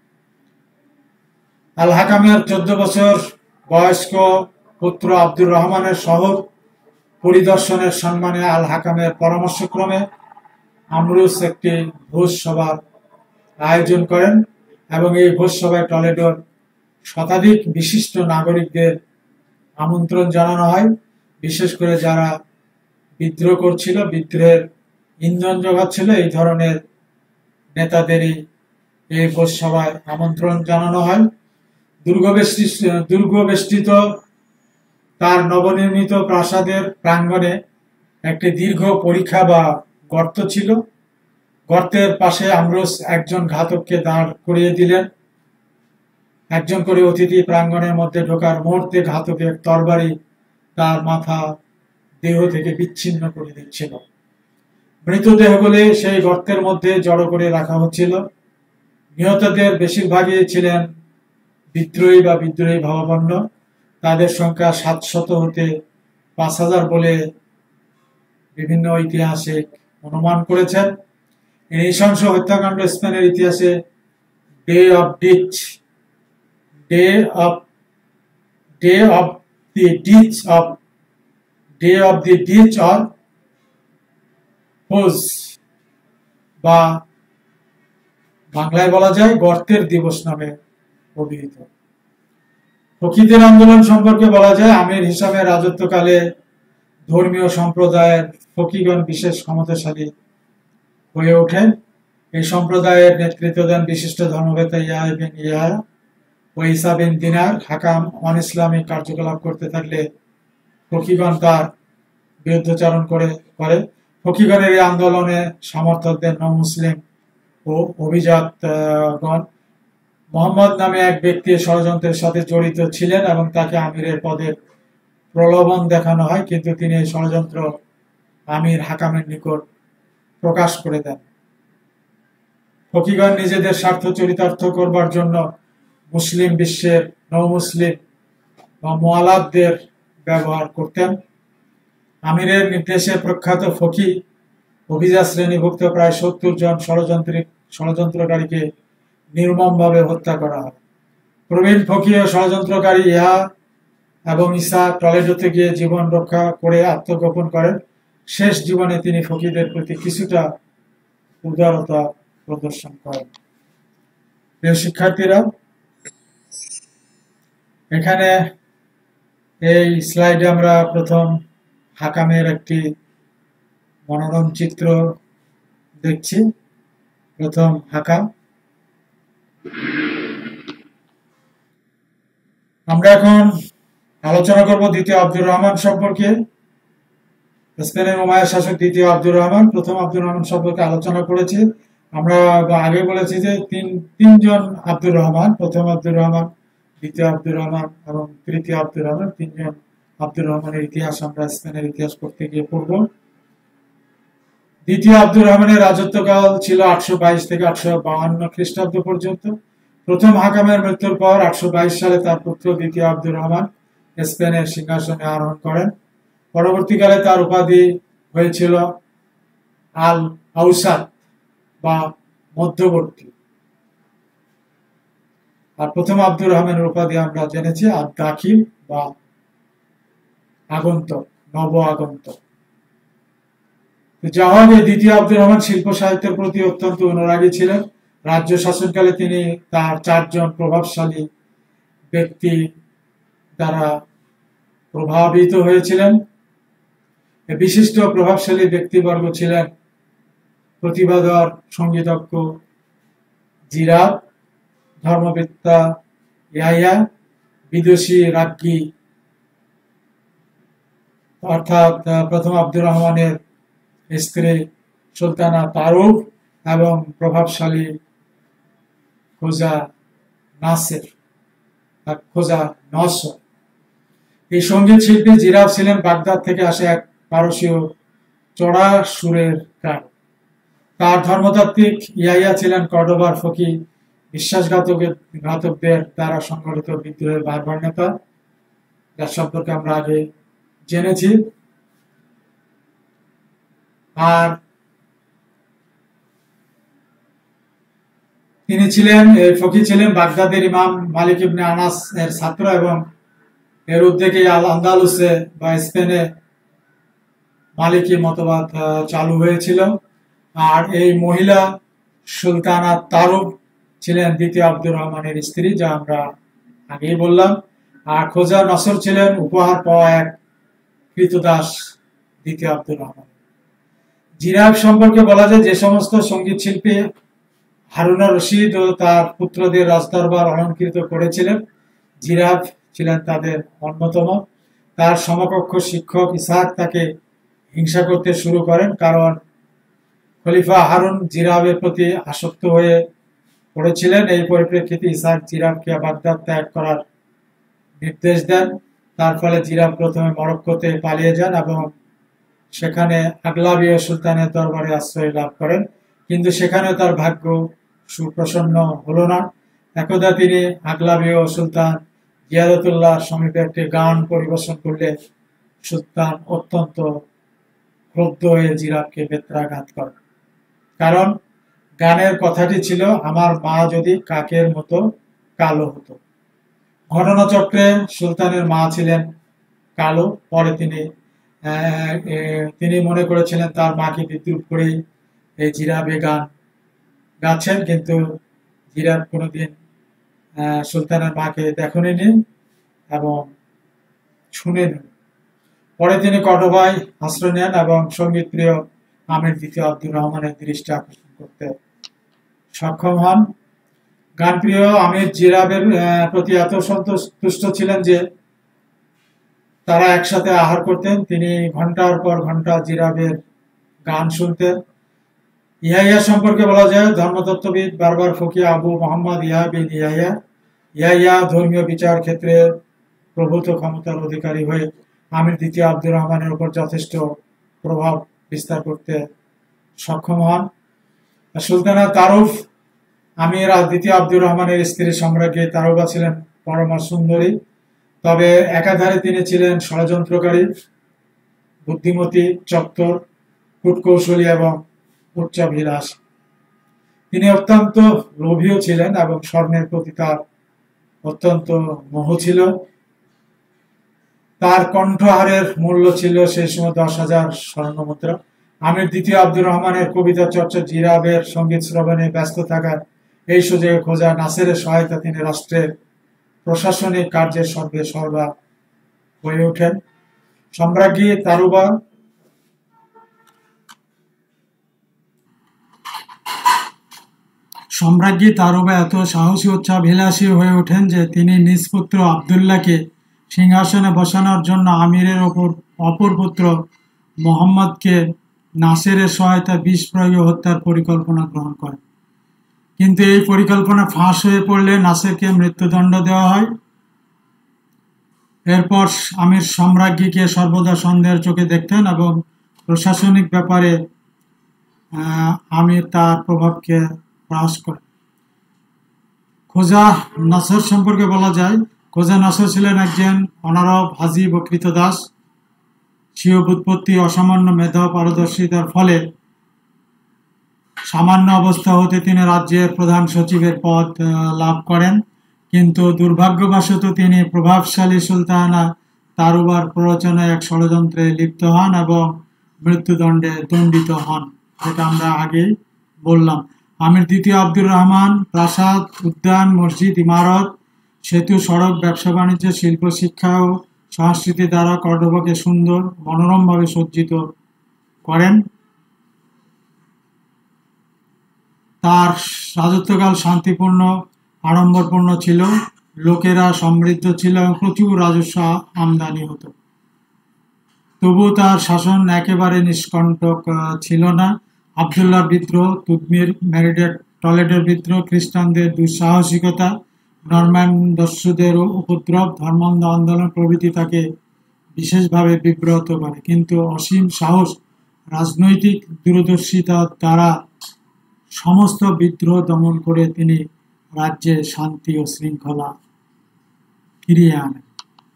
আল হাকামের 14 বছর বয়স্ক পুত্র আব্দুর রহমানের শহর পরিদর্শনের সম্মানে আল হাকামের পরামর্শক্রমে আমব্রুস একটি ভোজ সভার আয়োজন করেন এবং এই ভোজ সভায় টলেডোর শতাধিক বিশিষ্ট নাগরিকদের আমন্ত্রণ জানানো হয়। বিশেষ করে যারা বিদ্রোহ করছিল, বিদ্রোহের ইন্ধন যোগাচ্ছিল, এই ধরনের নেতাদেরই এই ভোজ সভায় আমন্ত্রণ জানানো হয়। দুর্গবেষ্টিত তার নবনির্মিত প্রাসাদের প্রাঙ্গণে একটি দীর্ঘ পরীক্ষা বা গর্ত ছিল। গর্তের পাশে আমব্রোস একজন ঘাতককে দাঁড় করিয়ে দিলেন। একজন করে অতিথি প্রাঙ্গণের মধ্যে ঢোকার মুহূর্তে ঘাতকের তরবারি তার মাথা দেহ থেকে বিচ্ছিন্ন করে দিচ্ছিল। মৃতদেহগুলি সেই গর্তের মধ্যে জড়ো করে রাখা হচ্ছিল। নিহতদের বেশিরভাগই ছিলেন বিদ্রোহী বা বিদ্রোহী ভাবাপন্ন। তাদের সংখ্যা 700 হতে 5,000 বলে বিভিন্ন ঐতিহাসিক অনুমান করেছেন। এই নৃশংস হত্যাকাণ্ড স্পেনের ইতিহাসে Day of the Ditch or pose বা বাংলায় বলা যায় গর্তের দিবস নামে অভিহিত। ফকিদের আন্দোলন সম্পর্কে বলা যায় আমির হিসাবে রাজত্বকালে ধর্মীয় সম্প্রদায়ের ফকিগণ বিশেষ ক্ষমতাশালী হয়ে ওঠেন। এই সম্প্রদায়ের নেতৃত্ব দেন বিশিষ্ট ধর্মবেত্তা ইয়াহয়া ইবন ইয়াহয়া ও Isa bin Dinar. Hakam un-Islamic কার্যকলাপ করতে থাকলে ফকিগণ তার বিরুদ্ধাচরণ করে। ফকিগণের এই আন্দোলনে সমর্থক দেন নও মুসলিম ও অভিজাতগণ। মোহাম্মদ নামে এক ব্যক্তি ষড়যন্ত্রের সাথে জড়িত ছিলেন এবং তাকে আমিরের পদের প্রলোভন দেখানো হয়, কিন্তু তিনি এই ষড়যন্ত্র আমির হাকামের নিকট প্রকাশ করে দেন। ফকিগণ নিজেদের স্বার্থ চরিতার্থ করবার জন্য মুসলিম বিশ্বের নও মুসলিম বা মুয়ালাদদের ব্যবহার করতেন। আমিরের নির্দেশে প্রখ্যাত ফকি অভিজাত শ্রেণীভুক্ত প্রায় 70 জন ষড়যন্ত্রকারীকে নির্মমভাবে হত্যা করা হয়। প্রবীণ ফকি ও ষড়যন্ত্রকারী ইহা এবং ঈসা টলেডোতে গিয়ে জীবন রক্ষা করে আত্মগোপন করেন। শেষ জীবনে তিনি ফকিদের প্রতি কিছুটা উদারতা প্রদর্শন করেন। প্রিয় শিক্ষার্থীরা, এখানে এই স্লাইডে আমরা প্রথম হাকামের একটি মনোরম চিত্র দেখছি। প্রথম হাকাম। আমরা এখন আলোচনা করব দ্বিতীয় আব্দুর রহমান সম্পর্কে। স্পেনের উমাইয়া শাসক দ্বিতীয় আব্দুর রহমান। প্রথম আব্দুর রহমান সম্পর্কে আলোচনা করেছি। আমরা আগে বলেছি যে তিনজন আব্দুর রহমান, প্রথম আব্দুর রহমান, দ্বিতীয় আব্দুর রহমান এবং তৃতীয় আব্দুর রহমান, তিনজন আব্দুর রহমানের ইতিহাস আমরা স্পেনের ইতিহাস পড়তে গিয়ে পড়ব। দ্বিতীয় আব্দুর রহমানের রাজত্বকাল ছিল 822 থেকে 852 খ্রিস্টাব্দ পর্যন্ত। প্রথম হাকামের মৃত্যুর পর 822 সালে তার পুত্র দ্বিতীয় আব্দুর রহমান স্পেনের সিংহাসনে আরোহণ করেন। পরবর্তীকালে তার উপাধি হয়েছিল আল আউসাত বা মধ্যবর্তী। আর প্রথম আব্দুর রহমানের উপাধি আমরা জেনেছি আর দাখিল বা আগন্তক, নব আগন্তক। যা হোক, দ্বিতীয় আব্দুর রহমান শিল্প সাহিত্যের প্রতি অত্যন্ত অনুরাগী ছিলেন। রাজ্য শাসনকালে তিনি তার 4 জন প্রভাবশালী ব্যক্তি দ্বারা প্রভাবিত হয়েছিলেন। বিশিষ্ট প্রভাবশালী ব্যক্তিবর্গ ছিলেন প্রতিভাধর সঙ্গীতজ্ঞ জিরাফ, ধর্মবেত্তা ইয়াহিয়া, বিদুষী রাজ্ঞী অর্থাৎ প্রথম আব্দুর রহমানের স্ত্রী সুলতানা তারুফ এবং প্রভাবশালী খোজা নাসের খোজা নসর। এই সঙ্গীত শিল্পী জিরাফ ছিলেন বাগদাদ থেকে আসা এক পারসীয় চড়া সুরের গান। তার ধর্মতাত্ত্বিক ইয়াহিয়া ছিলেন কর্ডোবার ফকি, বিশ্বাসঘাতকদের দ্বারা সংগঠিত বিদ্রোহের বারবার নেতা, যার সম্পর্কে আমরা আগে জেনেছি। আর তিনি ছিলেন ফকি ছিলেন বাগদাদের ইমাম মালিক ইবনে আনাস এর ছাত্র এবং এর উদ্যোগে আল আন্দালুসে বা স্পেনে মালিকি মতবাদ চালু হয়েছিল। আর এই মহিলা সুলতানা তারুব ছিলেন দ্বিতীয় আব্দুর রহমানের স্ত্রী, যা আমরা আগেই বললাম। আর খোজা নসর ছিলেন উপহার পাওয়া এক কৃতদাস দ্বিতীয় আব্দুর রহমান। জিরাফ সম্পর্কে বলা যায়, যে সমস্ত সঙ্গীত শিল্পী হারুনা রশিদ ও তার পুত্রদের রাজদরবার অলঙ্কৃত করেছিলেন, জিরাফ ছিলেন তাদের অন্যতম। তার সমকক্ষ শিক্ষক ইসহাক তাকে হিংসা করতে শুরু করেন, কারণ খলিফা হারুন জিরাফের প্রতি আসক্ত হয়ে পড়েছিলেন। এই পরিপ্রেক্ষিতে ইসহাক জিরাফকে বাগদাদ ত্যাগ করার নির্দেশ দেন। তার ফলে জিরাফ প্রথমে মরক্কোতে পালিয়ে যান এবং সেখানে আগলাবীয় সুলতানের দরবারে আশ্রয় লাভ করেন, কিন্তু সেখানেও তার ভাগ্য সুপ্রসন্ন হলো না। একদা তিনি আগলাবীয় সুলতান জিয়াদতুল্লাহর সমীপে একটি গান পরিবেশন করলে সুলতান অত্যন্ত ক্রুদ্ধ হয়ে জিরাফকে বেত্রাঘাত করেন। কারণ গানের কথাটি ছিল, আমার মা যদি কাকের মতো কালো হতো। ঘটনাচক্রে সুলতানের মা ছিলেন কালো। পরে তিনি মনে করেছিলেন তার মাকে বিদ্রুপ করেই এই জিরাফে গান গাচ্ছেন, কিন্তু জিরাফ কোনোদিন সুলতানের মাকে দেখেনি এবং শুনেনি। পরে তিনি কর্ডোবায় আশ্রয় নেন এবং সঙ্গীত প্রিয় আমির দ্বিতীয় আব্দুর রহমানের দৃষ্টি আকর্ষণ করতে সক্ষম হন। গানপ্রিয় আমির জিরাফের প্রতি এত সন্তুষ্ট ছিলেন যে তারা একসাথে আহার করতেন। তিনি ঘন্টার পর ঘন্টা জিরাফের গান শুনতেন। ইয়াহিয়া সম্পর্কে বলা যায়, ধর্মতত্ত্ববিদ বারবার ফকি আবু মোহাম্মদ ইয়াহিয়া বিন ইয়াহিয়া ধর্মীয় বিচার ক্ষেত্রে প্রভূত ক্ষমতার অধিকারী হয়ে আমির দ্বিতীয় আব্দুর রহমানের উপর যথেষ্ট প্রভাব বিস্তার করতে সক্ষম হন। সুলতানা তারুফ আমির দ্বিতীয় আব্দুর রহমানের স্ত্রী সম্রাজ্ঞী তারুবা ছিলেন পরমা সুন্দরী, তবে একাধারে তিনি ছিলেন ষড়যন্ত্রকারী, বুদ্ধিমতী, চত্বর, কূটকৌশলী এবং উচ্চাভিলাষ। তিনি অত্যন্ত লোভীও ছিলেন এবং স্বর্ণের প্রতি তার অত্যন্ত মোহ ছিল। তার কণ্ঠহারের মূল্য ছিল সেই সময় 10,000 স্বর্ণ মুদ্রা। আমির দ্বিতীয় আব্দুর রহমানের কবিতা চর্চা, জিরাফের সঙ্গীত শ্রবণে ব্যস্ত থাকার এই সুযোগে খোজা নাসেরের সহায়তা তিনি রাষ্ট্রের প্রশাসনিক কার্যের সর্বে সর্বা হয়ে ওঠেন। সম্রাজ্ঞী তারুবা এত সাহসী উচ্চাভিলাষী হয়ে ওঠেন যে তিনি নিজ পুত্র আবদুল্লাহকে সিংহাসনে বসানোর জন্য আমিরের অপর পুত্র মোহাম্মদকে নাসেরের সহায়তা বিষ প্রয়োগে হত্যার পরিকল্পনা গ্রহণ করেন। কিন্তু এই পরিকল্পনা ফাঁস হয়ে পড়লে নাসেরকে মৃত্যুদণ্ড দেওয়া হয়। এরপর আমির সম্রাজ্ঞীকে সর্বদা সন্দেহের চোখে দেখতেন এবং প্রশাসনিক ব্যাপারে আমির তার প্রভাবকে হ্রাস করেন। খোজা নাসর সম্পর্কে বলা যায়, খোজা নাসর ছিলেন একজন অনারব হাজি ও কৃতদাস। স্বীয় ব্যুৎপত্তি, অসামান্য মেধা ও পারদর্শিতার ফলে সামান্য অবস্থা হতে তিনি রাজ্যের প্রধান সচিবের পদ লাভ করেন, কিন্তু দুর্ভাগ্যবশত তিনি প্রভাবশালী সুলতানা তারুবার প্ররোচনায় এক ষড়যন্ত্রে লিপ্ত হন এবং মৃত্যুদণ্ডে দণ্ডিত হন, যেটা আমরা আগেই বললাম। আমির দ্বিতীয় আব্দুর রহমান প্রাসাদ, উদ্যান, মসজিদ, ইমারত, সেতু, সড়ক, ব্যবসা বাণিজ্য, শিল্প, শিক্ষা ও সংস্কৃতি দ্বারা কর্ডোবাকে সুন্দর মনোরমভাবে সজ্জিত করেন। তার রাজত্বকাল শান্তিপূর্ণ আড়ম্বরপূর্ণ ছিল, লোকেরা সমৃদ্ধ ছিল এবং প্রচুর রাজস্ব আমদানি হতো। তবুও তার শাসন একেবারে নিষ্কণ্টক ছিল না। আবদুল্লাহ বিদ্রোহ, তুদমির টলেডোর বিদ্রোহ, খ্রিস্টানদের দুঃসাহসিকতা, নরম্যান দস্যুদের উপদ্রব, ধর্মান্ধ আন্দোলন প্রভৃতি তাকে বিশেষভাবে বিব্রত করে। কিন্তু অসীম সাহস, রাজনৈতিক দূরদর্শিতা দ্বারা সমস্ত বিদ্রোহ দমন করে তিনি রাজ্যে শান্তি ও শৃঙ্খলা ফিরিয়ে আনেন।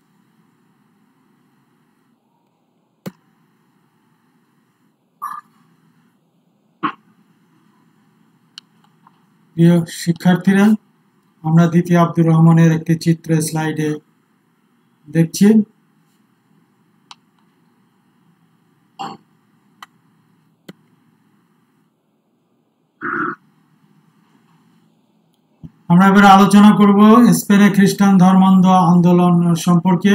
প্রিয় শিক্ষার্থীরা, আমরা দ্বিতীয় আব্দুর রহমানের একটি চিত্র স্লাইডে দেখছি। আমরা এবার আলোচনা করব স্পেনে খ্রিস্টান ধর্মান্ধ আন্দোলন সম্পর্কে।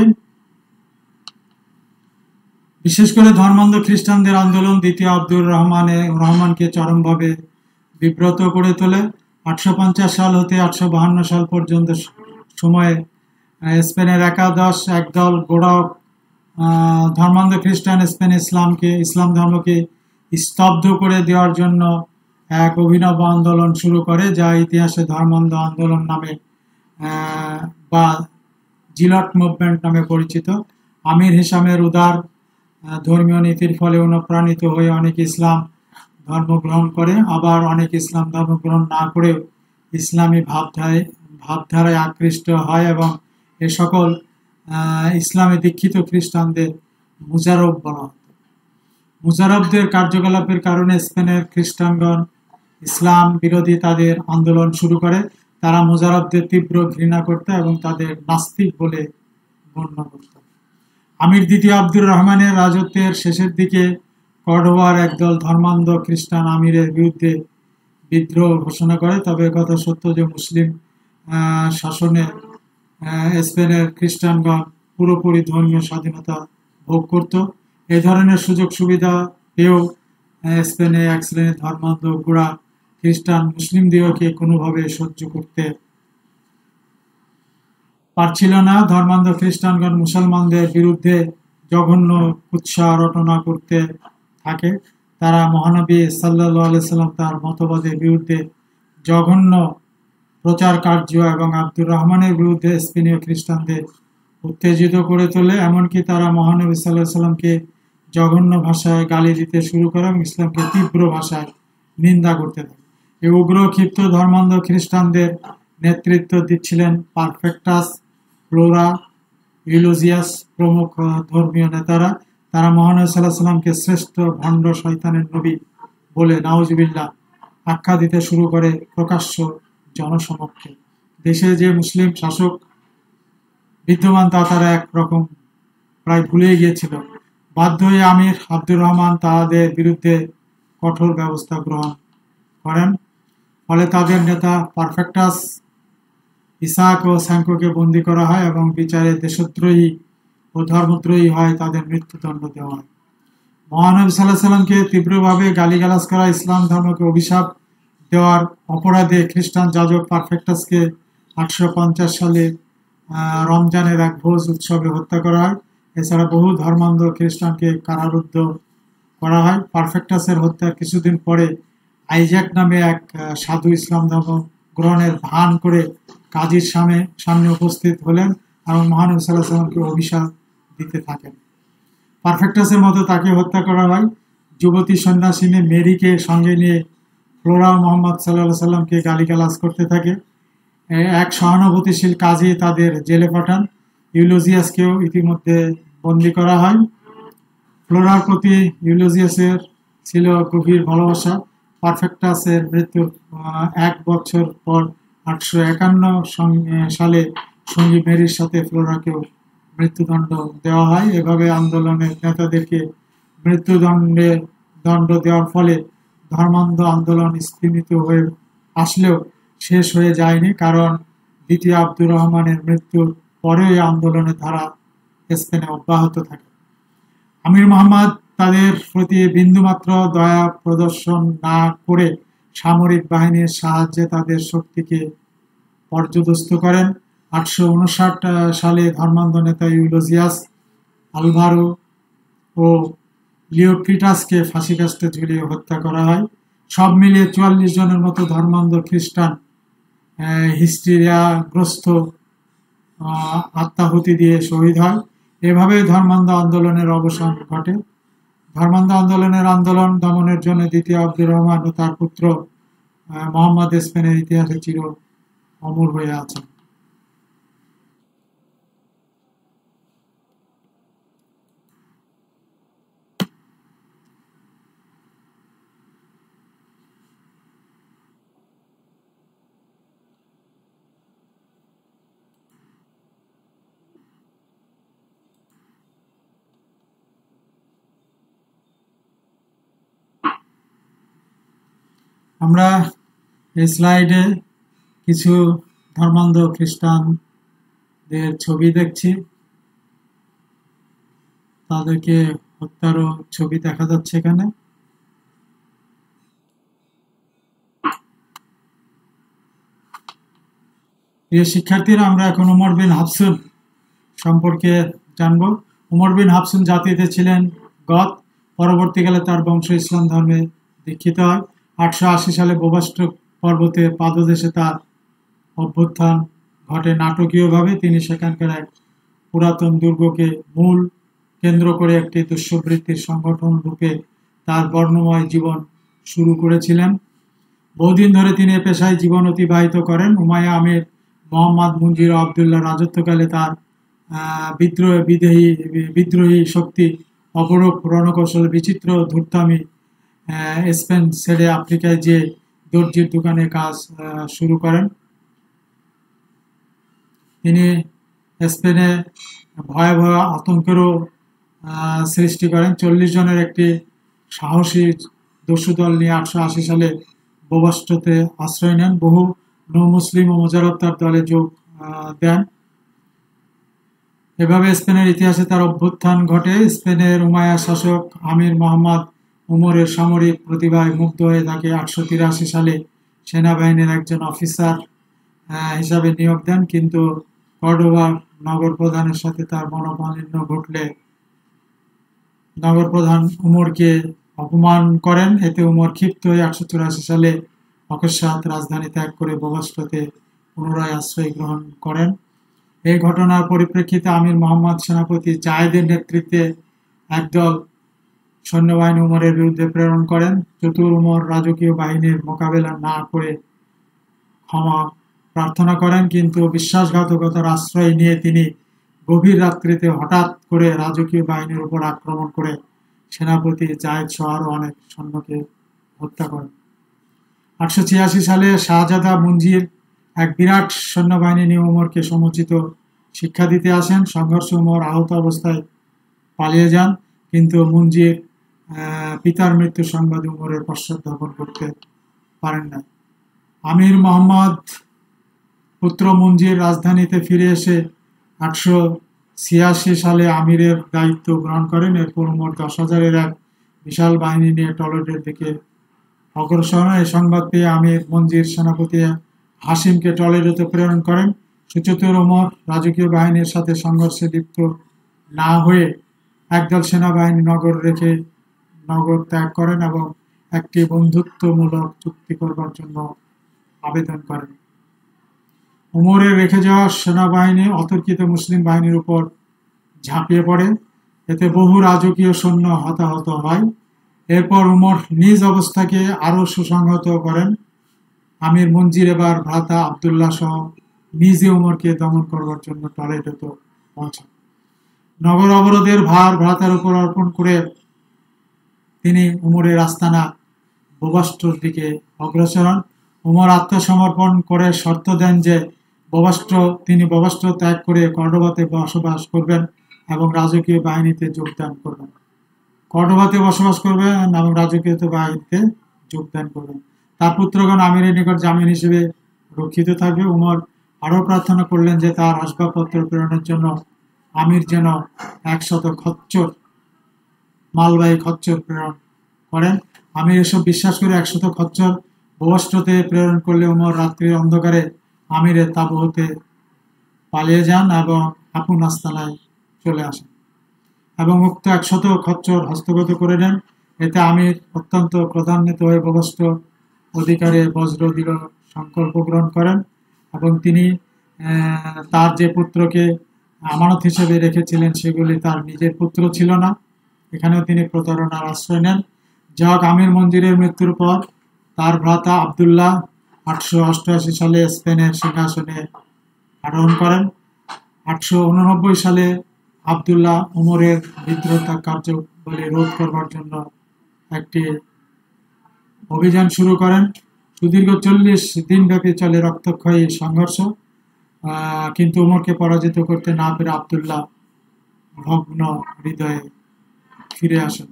বিশেষ করে ধর্মান্ধ খ্রিস্টানদের আন্দোলন দ্বিতীয় আব্দুর রহমানকে চরমভাবে বিব্রত করে তোলে। 850 সাল হতে 852 সাল পর্যন্ত সময়ে স্পেনের একাদশ একদল গোড়া ধর্মান্ধ খ্রিস্টান স্পেন ইসলাম ধর্মকে স্তব্ধ করে দেওয়ার জন্য এক অভিনব আন্দোলন শুরু করে, যা ইতিহাসে ধর্মান্ধ আন্দোলন নামে বা জিলট মুভমেন্ট নামে পরিচিত। আমির হিসামের উদার ধর্মীয় নীতির ফলে অনুপ্রাণিত হয়ে অনেক ইসলাম ধর্ম গ্রহণ করে, আবার অনেক ইসলাম ধর্ম গ্রহণ না করেও ইসলামী ভাবধারায় আকৃষ্ট হয় এবং এ সকল ইসলামে দীক্ষিত খ্রিস্টানদের মুজারব বলা হতো। মুজারবদের কার্যকলাপের কারণে স্পেনের খ্রিস্টানগণ ইসলাম বিরোধী তাদের আন্দোলন শুরু করে। তারা মুজারবদের তীব্র ঘৃণা করত এবং তাদের নাস্তিক বলে গণ্য করত। আমির দ্বিতীয় আব্দুর রহমানের রাজত্বের শেষের দিকে কর্ডোবার একদল ধর্মান্ধ খ্রিস্টান আমিরের বিরুদ্ধে বিদ্রোহ ঘোষণা করে। তবে কথা সত্য যে মুসলিম শাসনে স্পেনের খ্রিস্টানগণ পুরোপুরি ধর্মীয় স্বাধীনতা ভোগ করত। এই ধরনের সুযোগ সুবিধা পেয়েও স্পেনে এক শ্রেণীর ধর্মান্ধ গোড়া খ্রিস্টান মুসলিমদিগকে কোনোভাবে সহ্য করতে পারছিল না। ধর্মান্ধ খ্রিস্টানগণ মুসলমানদের বিরুদ্ধে জঘন্য কুৎসা রটনা করতে থাকে। তারা মহানবী সাল্লাল্লাহু আলাইহি সাল্লাম তার মতবাদের বিরুদ্ধে জঘন্য প্রচার কার্য এবং আব্দুর রহমানের বিরুদ্ধে স্পেনীয় খ্রিস্টানদের উত্তেজিত করে তোলে। এমনকি তারা মহানবী সাল্লাল্লাহু আলাইহি সাল্লামকে জঘন্য ভাষায় গালি দিতে শুরু করে এবং ইসলামকে তীব্র ভাষায় নিন্দা করতে থাকে। এই উগ্র ক্ষিপ্ত ধর্মান্ধ খ্রিস্টানদের নেতৃত্ব দিচ্ছিলেন পারফেক্টাস, ফ্লোরা, ইউলোজিয়াস প্রমুখ ধর্মীয় নেতারা। তারা মহানবী সাল্লাল্লাহু আলাইহি সাল্লামকে শ্রেষ্ঠ ভণ্ড শয়তানের নবী বলে নাউজুবিল্লাহ আখ্যা দিতে শুরু করে প্রকাশ্য জনসমক্ষে। দেশে যে মুসলিম শাসক বিদ্যমান তা তারা একরকম প্রায় ভুলে গিয়েছিল। বাধ্য হয়ে আমির আব্দুর রহমান তাদের বিরুদ্ধে কঠোর ব্যবস্থা গ্রহণ করেন। ফলে তাদের নেতা পারফেক্টাস, ইসাক ও স্যাঙ্কোকে বন্দী করা হয় এবং বিচারে দেশদ্রোহী ও ধর্মদ্রোহী হয় তাদের মৃত্যুদণ্ড দেওয়া হয়। মহানবী সাল্লাল্লাহু আলাইহি সাল্লামকে তীব্রভাবে গালিগালাজ করা, ইসলাম ধর্মকে অভিশাপ দেওয়ার অপরাধে খ্রিস্টান যাজক পারফেক্টাসকে 850 সালে রমজানের এক ভোজ উৎসবে হত্যা করা হয়। এছাড়া বহু ধর্মান্ধ খ্রিস্টানকে কারারুদ্ধ করা হয়। পারফেক্টাসের হত্যার কিছুদিন পরে আইজ্যাক নামে এক সাধু ইসলাম ধর্ম গ্রহণের ভান করে কাজীর সামনে উপস্থিত হলেন এবং মহানবী সাল্লাল্লাহু আলাইহি সাল্লামকে অভিশাপ দিতে থাকেন। পারফেক্টাসের মতো তাকে হত্যা করা হয়। যুবতী সন্ন্যাসিনী মেরিকে সঙ্গে নিয়ে ফ্লোরা মোহাম্মদ সাল্লাল্লাহু আলাইহি সাল্লামকে গালিগালাজ করতে থাকে। এক সহানুভূতিশীল কাজী তাদের জেলে পাঠান। ইউলোজিয়াসকেও ইতিমধ্যে বন্দী করা হয়। ফ্লোরার প্রতি ইউলোজিয়াসের ছিল গভীর ভালোবাসা। পারফেক্টাসের মৃত্যুর 1 বছর পর 851 সালে সঙ্গী মেরির সাথে ফ্লোরাকেও মৃত্যুদণ্ড দেওয়া হয়। এভাবে আন্দোলনের নেতাদেরকে দণ্ড দেওয়ার ফলে ধর্মান্ধ আন্দোলন স্তিমিত হয়ে আসলেও শেষ হয়ে যায়নি, কারণ দ্বিতীয় আব্দুর রহমানের মৃত্যুর পরে এই আন্দোলনের ধারা স্পেনে অব্যাহত থাকে। আমির মোহাম্মদ তাদের প্রতি বিন্দুমাত্র দয়া প্রদর্শন না করে সামরিক বাহিনীর সাহায্যে তাদের শক্তিকে পর্যদস্ত করেন। 859 সালে ধর্মান্ধ নেতা ইউলোজিয়াস, আলভারো ও লিওক্রিটাসকে ফাঁসিকাষ্ঠে ঝুলিয়ে হত্যা করা হয়। সব মিলিয়ে 44 জনের মতো ধর্মান্ধ খ্রিস্টান হিস্টেরিয়াগ্রস্ত আত্মাহুতি দিয়ে শহীদ হয়। এভাবে ধর্মান্ধ আন্দোলনের অবসান ঘটে। ধর্মান্ধ আন্দোলন দমনের জন্য দ্বিতীয় আব্দুর রহমান ও তার পুত্র মোহাম্মদ স্পেনের ইতিহাসে চির অমর হয়ে আছেন। আমরা এই স্লাইডে কিছু ধর্মান্ধ খ্রিস্টানদের ছবি দেখছি। তাদেরকে হত্যারও ছবি দেখা যাচ্ছে এখানে। প্রিয় শিক্ষার্থীরা, আমরা এখন উমর বিন হাফসুন সম্পর্কে জানব। উমর বিন হাফসুন জাতিতে ছিলেন গত। পরবর্তীকালে তার বংশ ইসলাম ধর্মে দীক্ষিত হয়। 880 সালে বোবাস্ট পর্বতের পাদদেশে তার অভ্যুত্থান ঘটে নাটকীয়ভাবে। তিনি সেখানকার এক পুরাতন দুর্গকে মূল কেন্দ্র করে একটি দুষ্কৃতীর সংগঠন রূপে তার বর্ণময় জীবন শুরু করেছিলেন। বহুদিন ধরে তিনি এ পেশায় জীবন অতিবাহিত করেন। উমাইয়া আমির মোহাম্মদ মুনজির আবদুল্লাহ রাজত্বকালে তার বিদ্রোহী শক্তি অপরূপ রণকৌশল বিচিত্র ধূর্তামি স্পেন ছেড়ে আফ্রিকায় যে দর্জির দোকানে কাজ শুরু করেন। তিনি স্পেনে ভয়াবহ আতঙ্কেরও সৃষ্টি করেন। 40 জনের একটি সাহসী দস্যু দল নিয়ে 880 সালে বোবাস্টতে আশ্রয় নেন। বহু নৌ মুসলিম ও মোজারব তার দলে যোগ দেন। এভাবে স্পেনের ইতিহাসে তার অভ্যুত্থান ঘটে। স্পেনের উমাইয়া শাসক আমির মোহাম্মদ উমরের সামরিক প্রতিভায় মুগ্ধ হয়ে তাকে 883 সালে সেনাবাহিনীর একজন অফিসার হিসাবে নিয়োগ দেন। কিন্তু কর্ডোবার নগর প্রধানের সাথে তার মনোমালিন্য ঘটলে নগর প্রধান উমরকে অপমান করেন। এতে উমর ক্ষিপ্ত হয়ে 884 সালে অকস্মাৎ রাজধানী ত্যাগ করে বোবাস্টতে পুনরায় আশ্রয় গ্রহণ করেন। এই ঘটনার পরিপ্রেক্ষিতে আমির মোহাম্মদ সেনাপতি জায়েদের নেতৃত্বে একদল সৈন্যবাহিনী উমরের বিরুদ্ধে প্রেরণ করেন। চতুর উমর রাজকীয় বাহিনীর মোকাবেলা না করে ক্ষমা প্রার্থনা করেন, কিন্তু বিশ্বাসঘাতকতার আশ্রয় নিয়ে তিনি গভীর রাত্রিতে হঠাৎ করে রাজকীয় বাহিনীর উপর আক্রমণ করে সেনাপতি জায়েদ সহ আরও অনেক সৈন্যকে হত্যা করেন। 886 সালে শাহজাদা মুনজির এক বিরাট সৈন্যবাহিনী নিয়ে উমরকে সমুচিত শিক্ষা দিতে আসেন। সংঘর্ষে উমর আহত অবস্থায় পালিয়ে যান, কিন্তু মুনজির পিতার মৃত্যু সংবাদে উমরের পশ্চাৎধাবন করতে পারেন না। আমির মোহাম্মদ পুত্র মুনজির রাজধানীতে ফিরে এসে 886 সালে আমিরের দায়িত্ব গ্রহণ করেন। এরপর উমর 10,000-এর এক বিশাল বাহিনী নিয়ে টলেডোর দিকে অগ্রসর হন। এই সংবাদ পেয়ে আমির মুনজির সেনাপতি হাসিমকে টলেডোতে প্রেরণ করেন। সুচতুর উমর রাজকীয় বাহিনীর সাথে সংঘর্ষে লিপ্ত না হয়ে একদল সেনাবাহিনী নগর ত্যাগ করেন এবং একটি বন্ধুত্বমূলক চুক্তি করবার জন্য আবেদন করেন। উমরের রেখে যাওয়া সেনাবাহিনী অতর্কিত মুসলিম বাহিনীর উপর ঝাঁপিয়ে পড়ে। এতে বহু রাজকীয় সৈন্য হতাহত হয়। এরপর উমর নিজ অবস্থাকে আরও সুসংহত করেন। আমির মুনজির এবার ভ্রাতা আবদুল্লাহ সহ নিজে উমরকে দমন করবার জন্য টলেডোতে পৌঁছান। নগর অবরোধের ভার ভ্রাতার উপর অর্পণ করে তিনি উমরের আস্তানা বোবাস্টর দিকে অগ্রসর হন। উমর আত্মসমর্পণ করে শর্ত দেন যে তিনি বোবাস্ট ত্যাগ করে কর্ডোবাতে বসবাস করবেন এবং রাজকীয় বাহিনীতে যোগদান করবেন। তার পুত্রগণ আমিরের নিকট জামিন হিসেবে রক্ষিত থাকবে। উমর আরও প্রার্থনা করলেন যে তার আসবাবপত্র প্রেরণের জন্য আমির যেন 100 মালবাহী খচ্চর প্রেরণ করেন। আমির এসব বিশ্বাস করে 100 খচ্চর বস্ত্রতে প্রেরণ করলে উমর রাত্রির অন্ধকারে আমিরের তাঁবু হতে পালিয়ে যান এবং আপন আস্তানায় চলে আসেন এবং উক্ত 100 খচ্চর হস্তগত করে নেন। এতে আমির অত্যন্ত ক্রোধান্বিত হয়ে বস্ত্র অধিকারে বজ্র দৃঢ় সংকল্প গ্রহণ করেন এবং তিনি তার যে পুত্রকে আমানত হিসেবে রেখেছিলেন সেগুলি তার নিজের পুত্র ছিল না। এখানেও তিনি প্রতারণার আশ্রয় নেন। যাক, আমির মঞ্জিরের মৃত্যুর পর তার ভ্রাতা আবদুল্লাহ 888 সালে স্পেনের সিংহাসনে আরোহণ করেন। 889 সালে আবদুল্লাহ উমরের বিদ্রোহ কার্যাবলী রোধ করবার জন্য একটি অভিযান শুরু করেন। সুদীর্ঘ 40 দিনব্যাপী চলে রক্তক্ষয়ী সংঘর্ষ, কিন্তু উমরকে পরাজিত করতে না পেরে আবদুল্লাহ ভগ্ন হৃদয়ে ফিরে আসেন।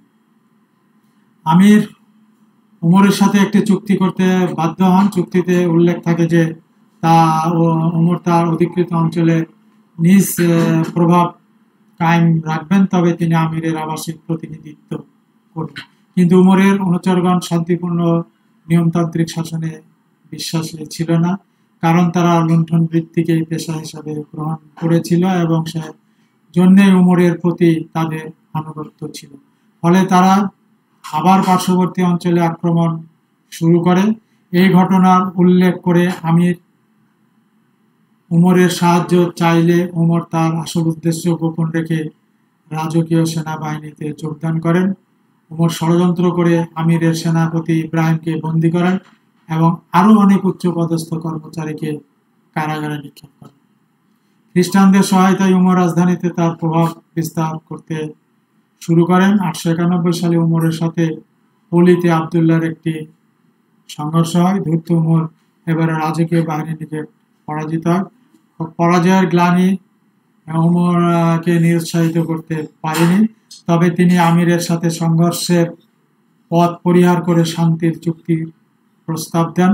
আমির উমরের সাথে একটি চুক্তি করতে বাধ্য হন। চুক্তিতে উল্লেখ থাকে যে উমর তার অধিকৃত অঞ্চলে নিজ প্রভাব কায়েম রাখবেন, তবে তিনি আমিরের আবাসিক প্রতিনিধিত্ব করবেন। কিন্তু উমরের অনুচরগণ শান্তিপূর্ণ নিয়মতান্ত্রিক শাসনে বিশ্বাসী ছিল না, কারণ তারা লুণ্ঠন বৃত্তিকেই পেশা হিসাবে গ্রহণ করেছিল এবং সে জন্যই উমরের প্রতি তাদের আনুগত্য ছিল। ফলে তারা আবার পার্শ্ববর্তী অঞ্চলে আক্রমণ শুরু করে। এই ঘটনার উল্লেখ করে আমির উমরের সাহায্য চাইলে উমর তার আসল উদ্দেশ্য গোপন রেখে রাজকীয় সেনাবাহিনীতে যোগদান করেন। উমর ষড়যন্ত্র করে আমিরের সেনাপতি ইব্রাহিমকে বন্দী করেন এবং আরো অনেক উচ্চপদস্থ কর্মচারীকে কারাগারে নিক্ষেপ করেন। খ্রিস্টানদের সহায়তায় উমর রাজধানীতে তার প্রভাব বিস্তার করতে শুরু করেন। 891 সালে উমরের সাথে পলিতে আবদুল্লাহর একটি সংঘর্ষ হয়। ধূর্ত উমর এবারে রাজকীয় বাহিনী নিকট পরাজিত হয়। পরাজয়ের গ্লানি উমরকে নিরুৎসাহিত করতে পারেনি, তবে তিনি আমিরের সাথে সংঘর্ষের পথ পরিহার করে শান্তির চুক্তির প্রস্তাব দেন।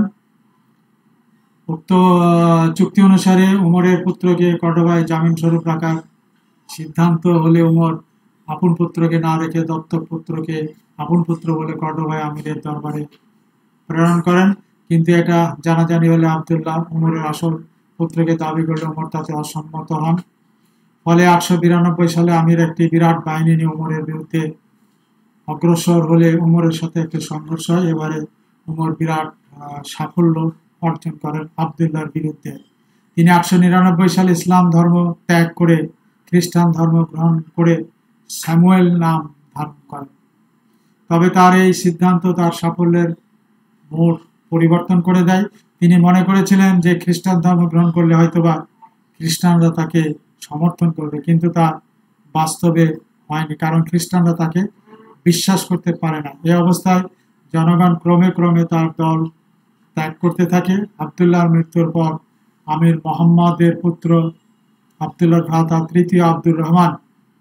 উক্ত চুক্তি অনুসারে উমরের পুত্রকে কর্ডোবায় জামিন স্বরূপ রাখার সিদ্ধান্ত হলে উমর আপন পুত্রকে না রেখে দত্তক পুত্রকে আপন পুত্র বলে কর্ডোবায় আমিরের দরবারে প্রেরণ করেন। কিন্তু এটা জানাজানি হলে আবদুল্লাহ উমরের আসল পুত্রকে দাবি করলে উমর তাতে অসম্মত হন। ফলে 892 সালে আমির একটি বিরাট বাহিনী নিয়ে উমরের বিরুদ্ধে অগ্রসর হলে উমরের সাথে একটি সংঘর্ষ হয়। এবারে উমর বিরাট সাফল্য অর্জন করেন আবদুল্লাহর বিরুদ্ধে। তিনি 899 সালে ইসলাম ধর্ম ত্যাগ করে খ্রিস্টান ধর্ম গ্রহণ করে স্যামুয়েল নাম ধারণ করেন। তবে তার এই সিদ্ধান্ত তার সাফল্যের মোড় পরিবর্তন করে দেয়। তিনি মনে করেছিলেন যে খ্রিস্টান ধর্ম গ্রহণ করলে হয়তোবা খ্রিস্টানরা তাকে সমর্থন করবে, কিন্তু তা বাস্তবে হয়নি, কারণ খ্রিস্টানরা তাকে বিশ্বাস করতে পারে না। এই অবস্থায় জনগণ ক্রমে ক্রমে তার দল ত্যাগ করতে থাকে। আবদুল্লাহর মৃত্যুর পর আমির মোহাম্মদের পুত্র আবদুল্লাহর ভ্রাতা তৃতীয় আব্দুর রহমান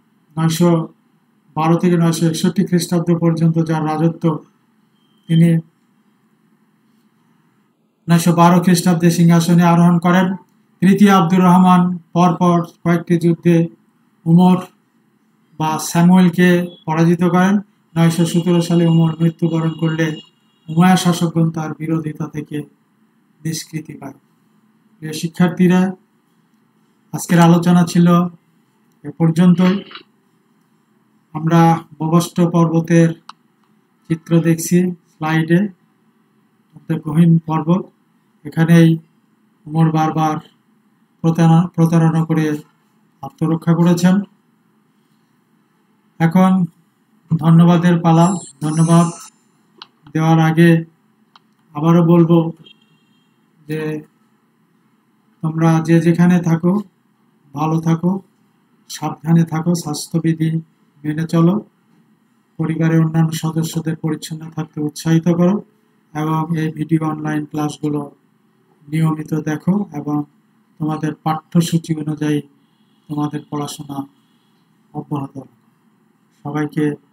912 থেকে 961 খ্রিস্টাব্দ পর্যন্ত যার রাজত্ব, তিনি 912 খ্রিস্টাব্দে সিংহাসনে আরোহণ করেন। তৃতীয় আব্দুর রহমান পরপর কয়েকটি যুদ্ধে উমর বা স্যামুয়েলকে পরাজিত করেন। 917 সালে উমর মৃত্যুবরণ করলে উমাইয়া শাসকগণ তার বিরোধিতা থেকে নিষ্কৃতি পায়। প্রিয় শিক্ষার্থীরা, আজকের আলোচনা ছিল এ পর্যন্তই। আমরা ববষ্ট পর্বতের চিত্র দেখছি স্লাইডে, গহীন পর্বত। এখানেই উমর বারবার প্রতারণা করে আত্মরক্ষা করেছেন। এখন ধন্যবাদের পালা। ধন্যবাদ দেওয়ার আগে আবারও বলবো যে তোমরা যে যেখানে থাকো ভালো থাকো, সাবধানে থাকো, স্বাস্থ্যবিধি মেনে চলো, পরিবারের অন্যান্য সদস্যদের পরিচ্ছন্ন থাকতে উৎসাহিত করো এবং এই ভিডিও অনলাইন ক্লাসগুলো নিয়মিত দেখো এবং তোমাদের পাঠ্যসূচি অনুযায়ী তোমাদের পড়াশোনা অব্যাহত রাখো। সবাইকে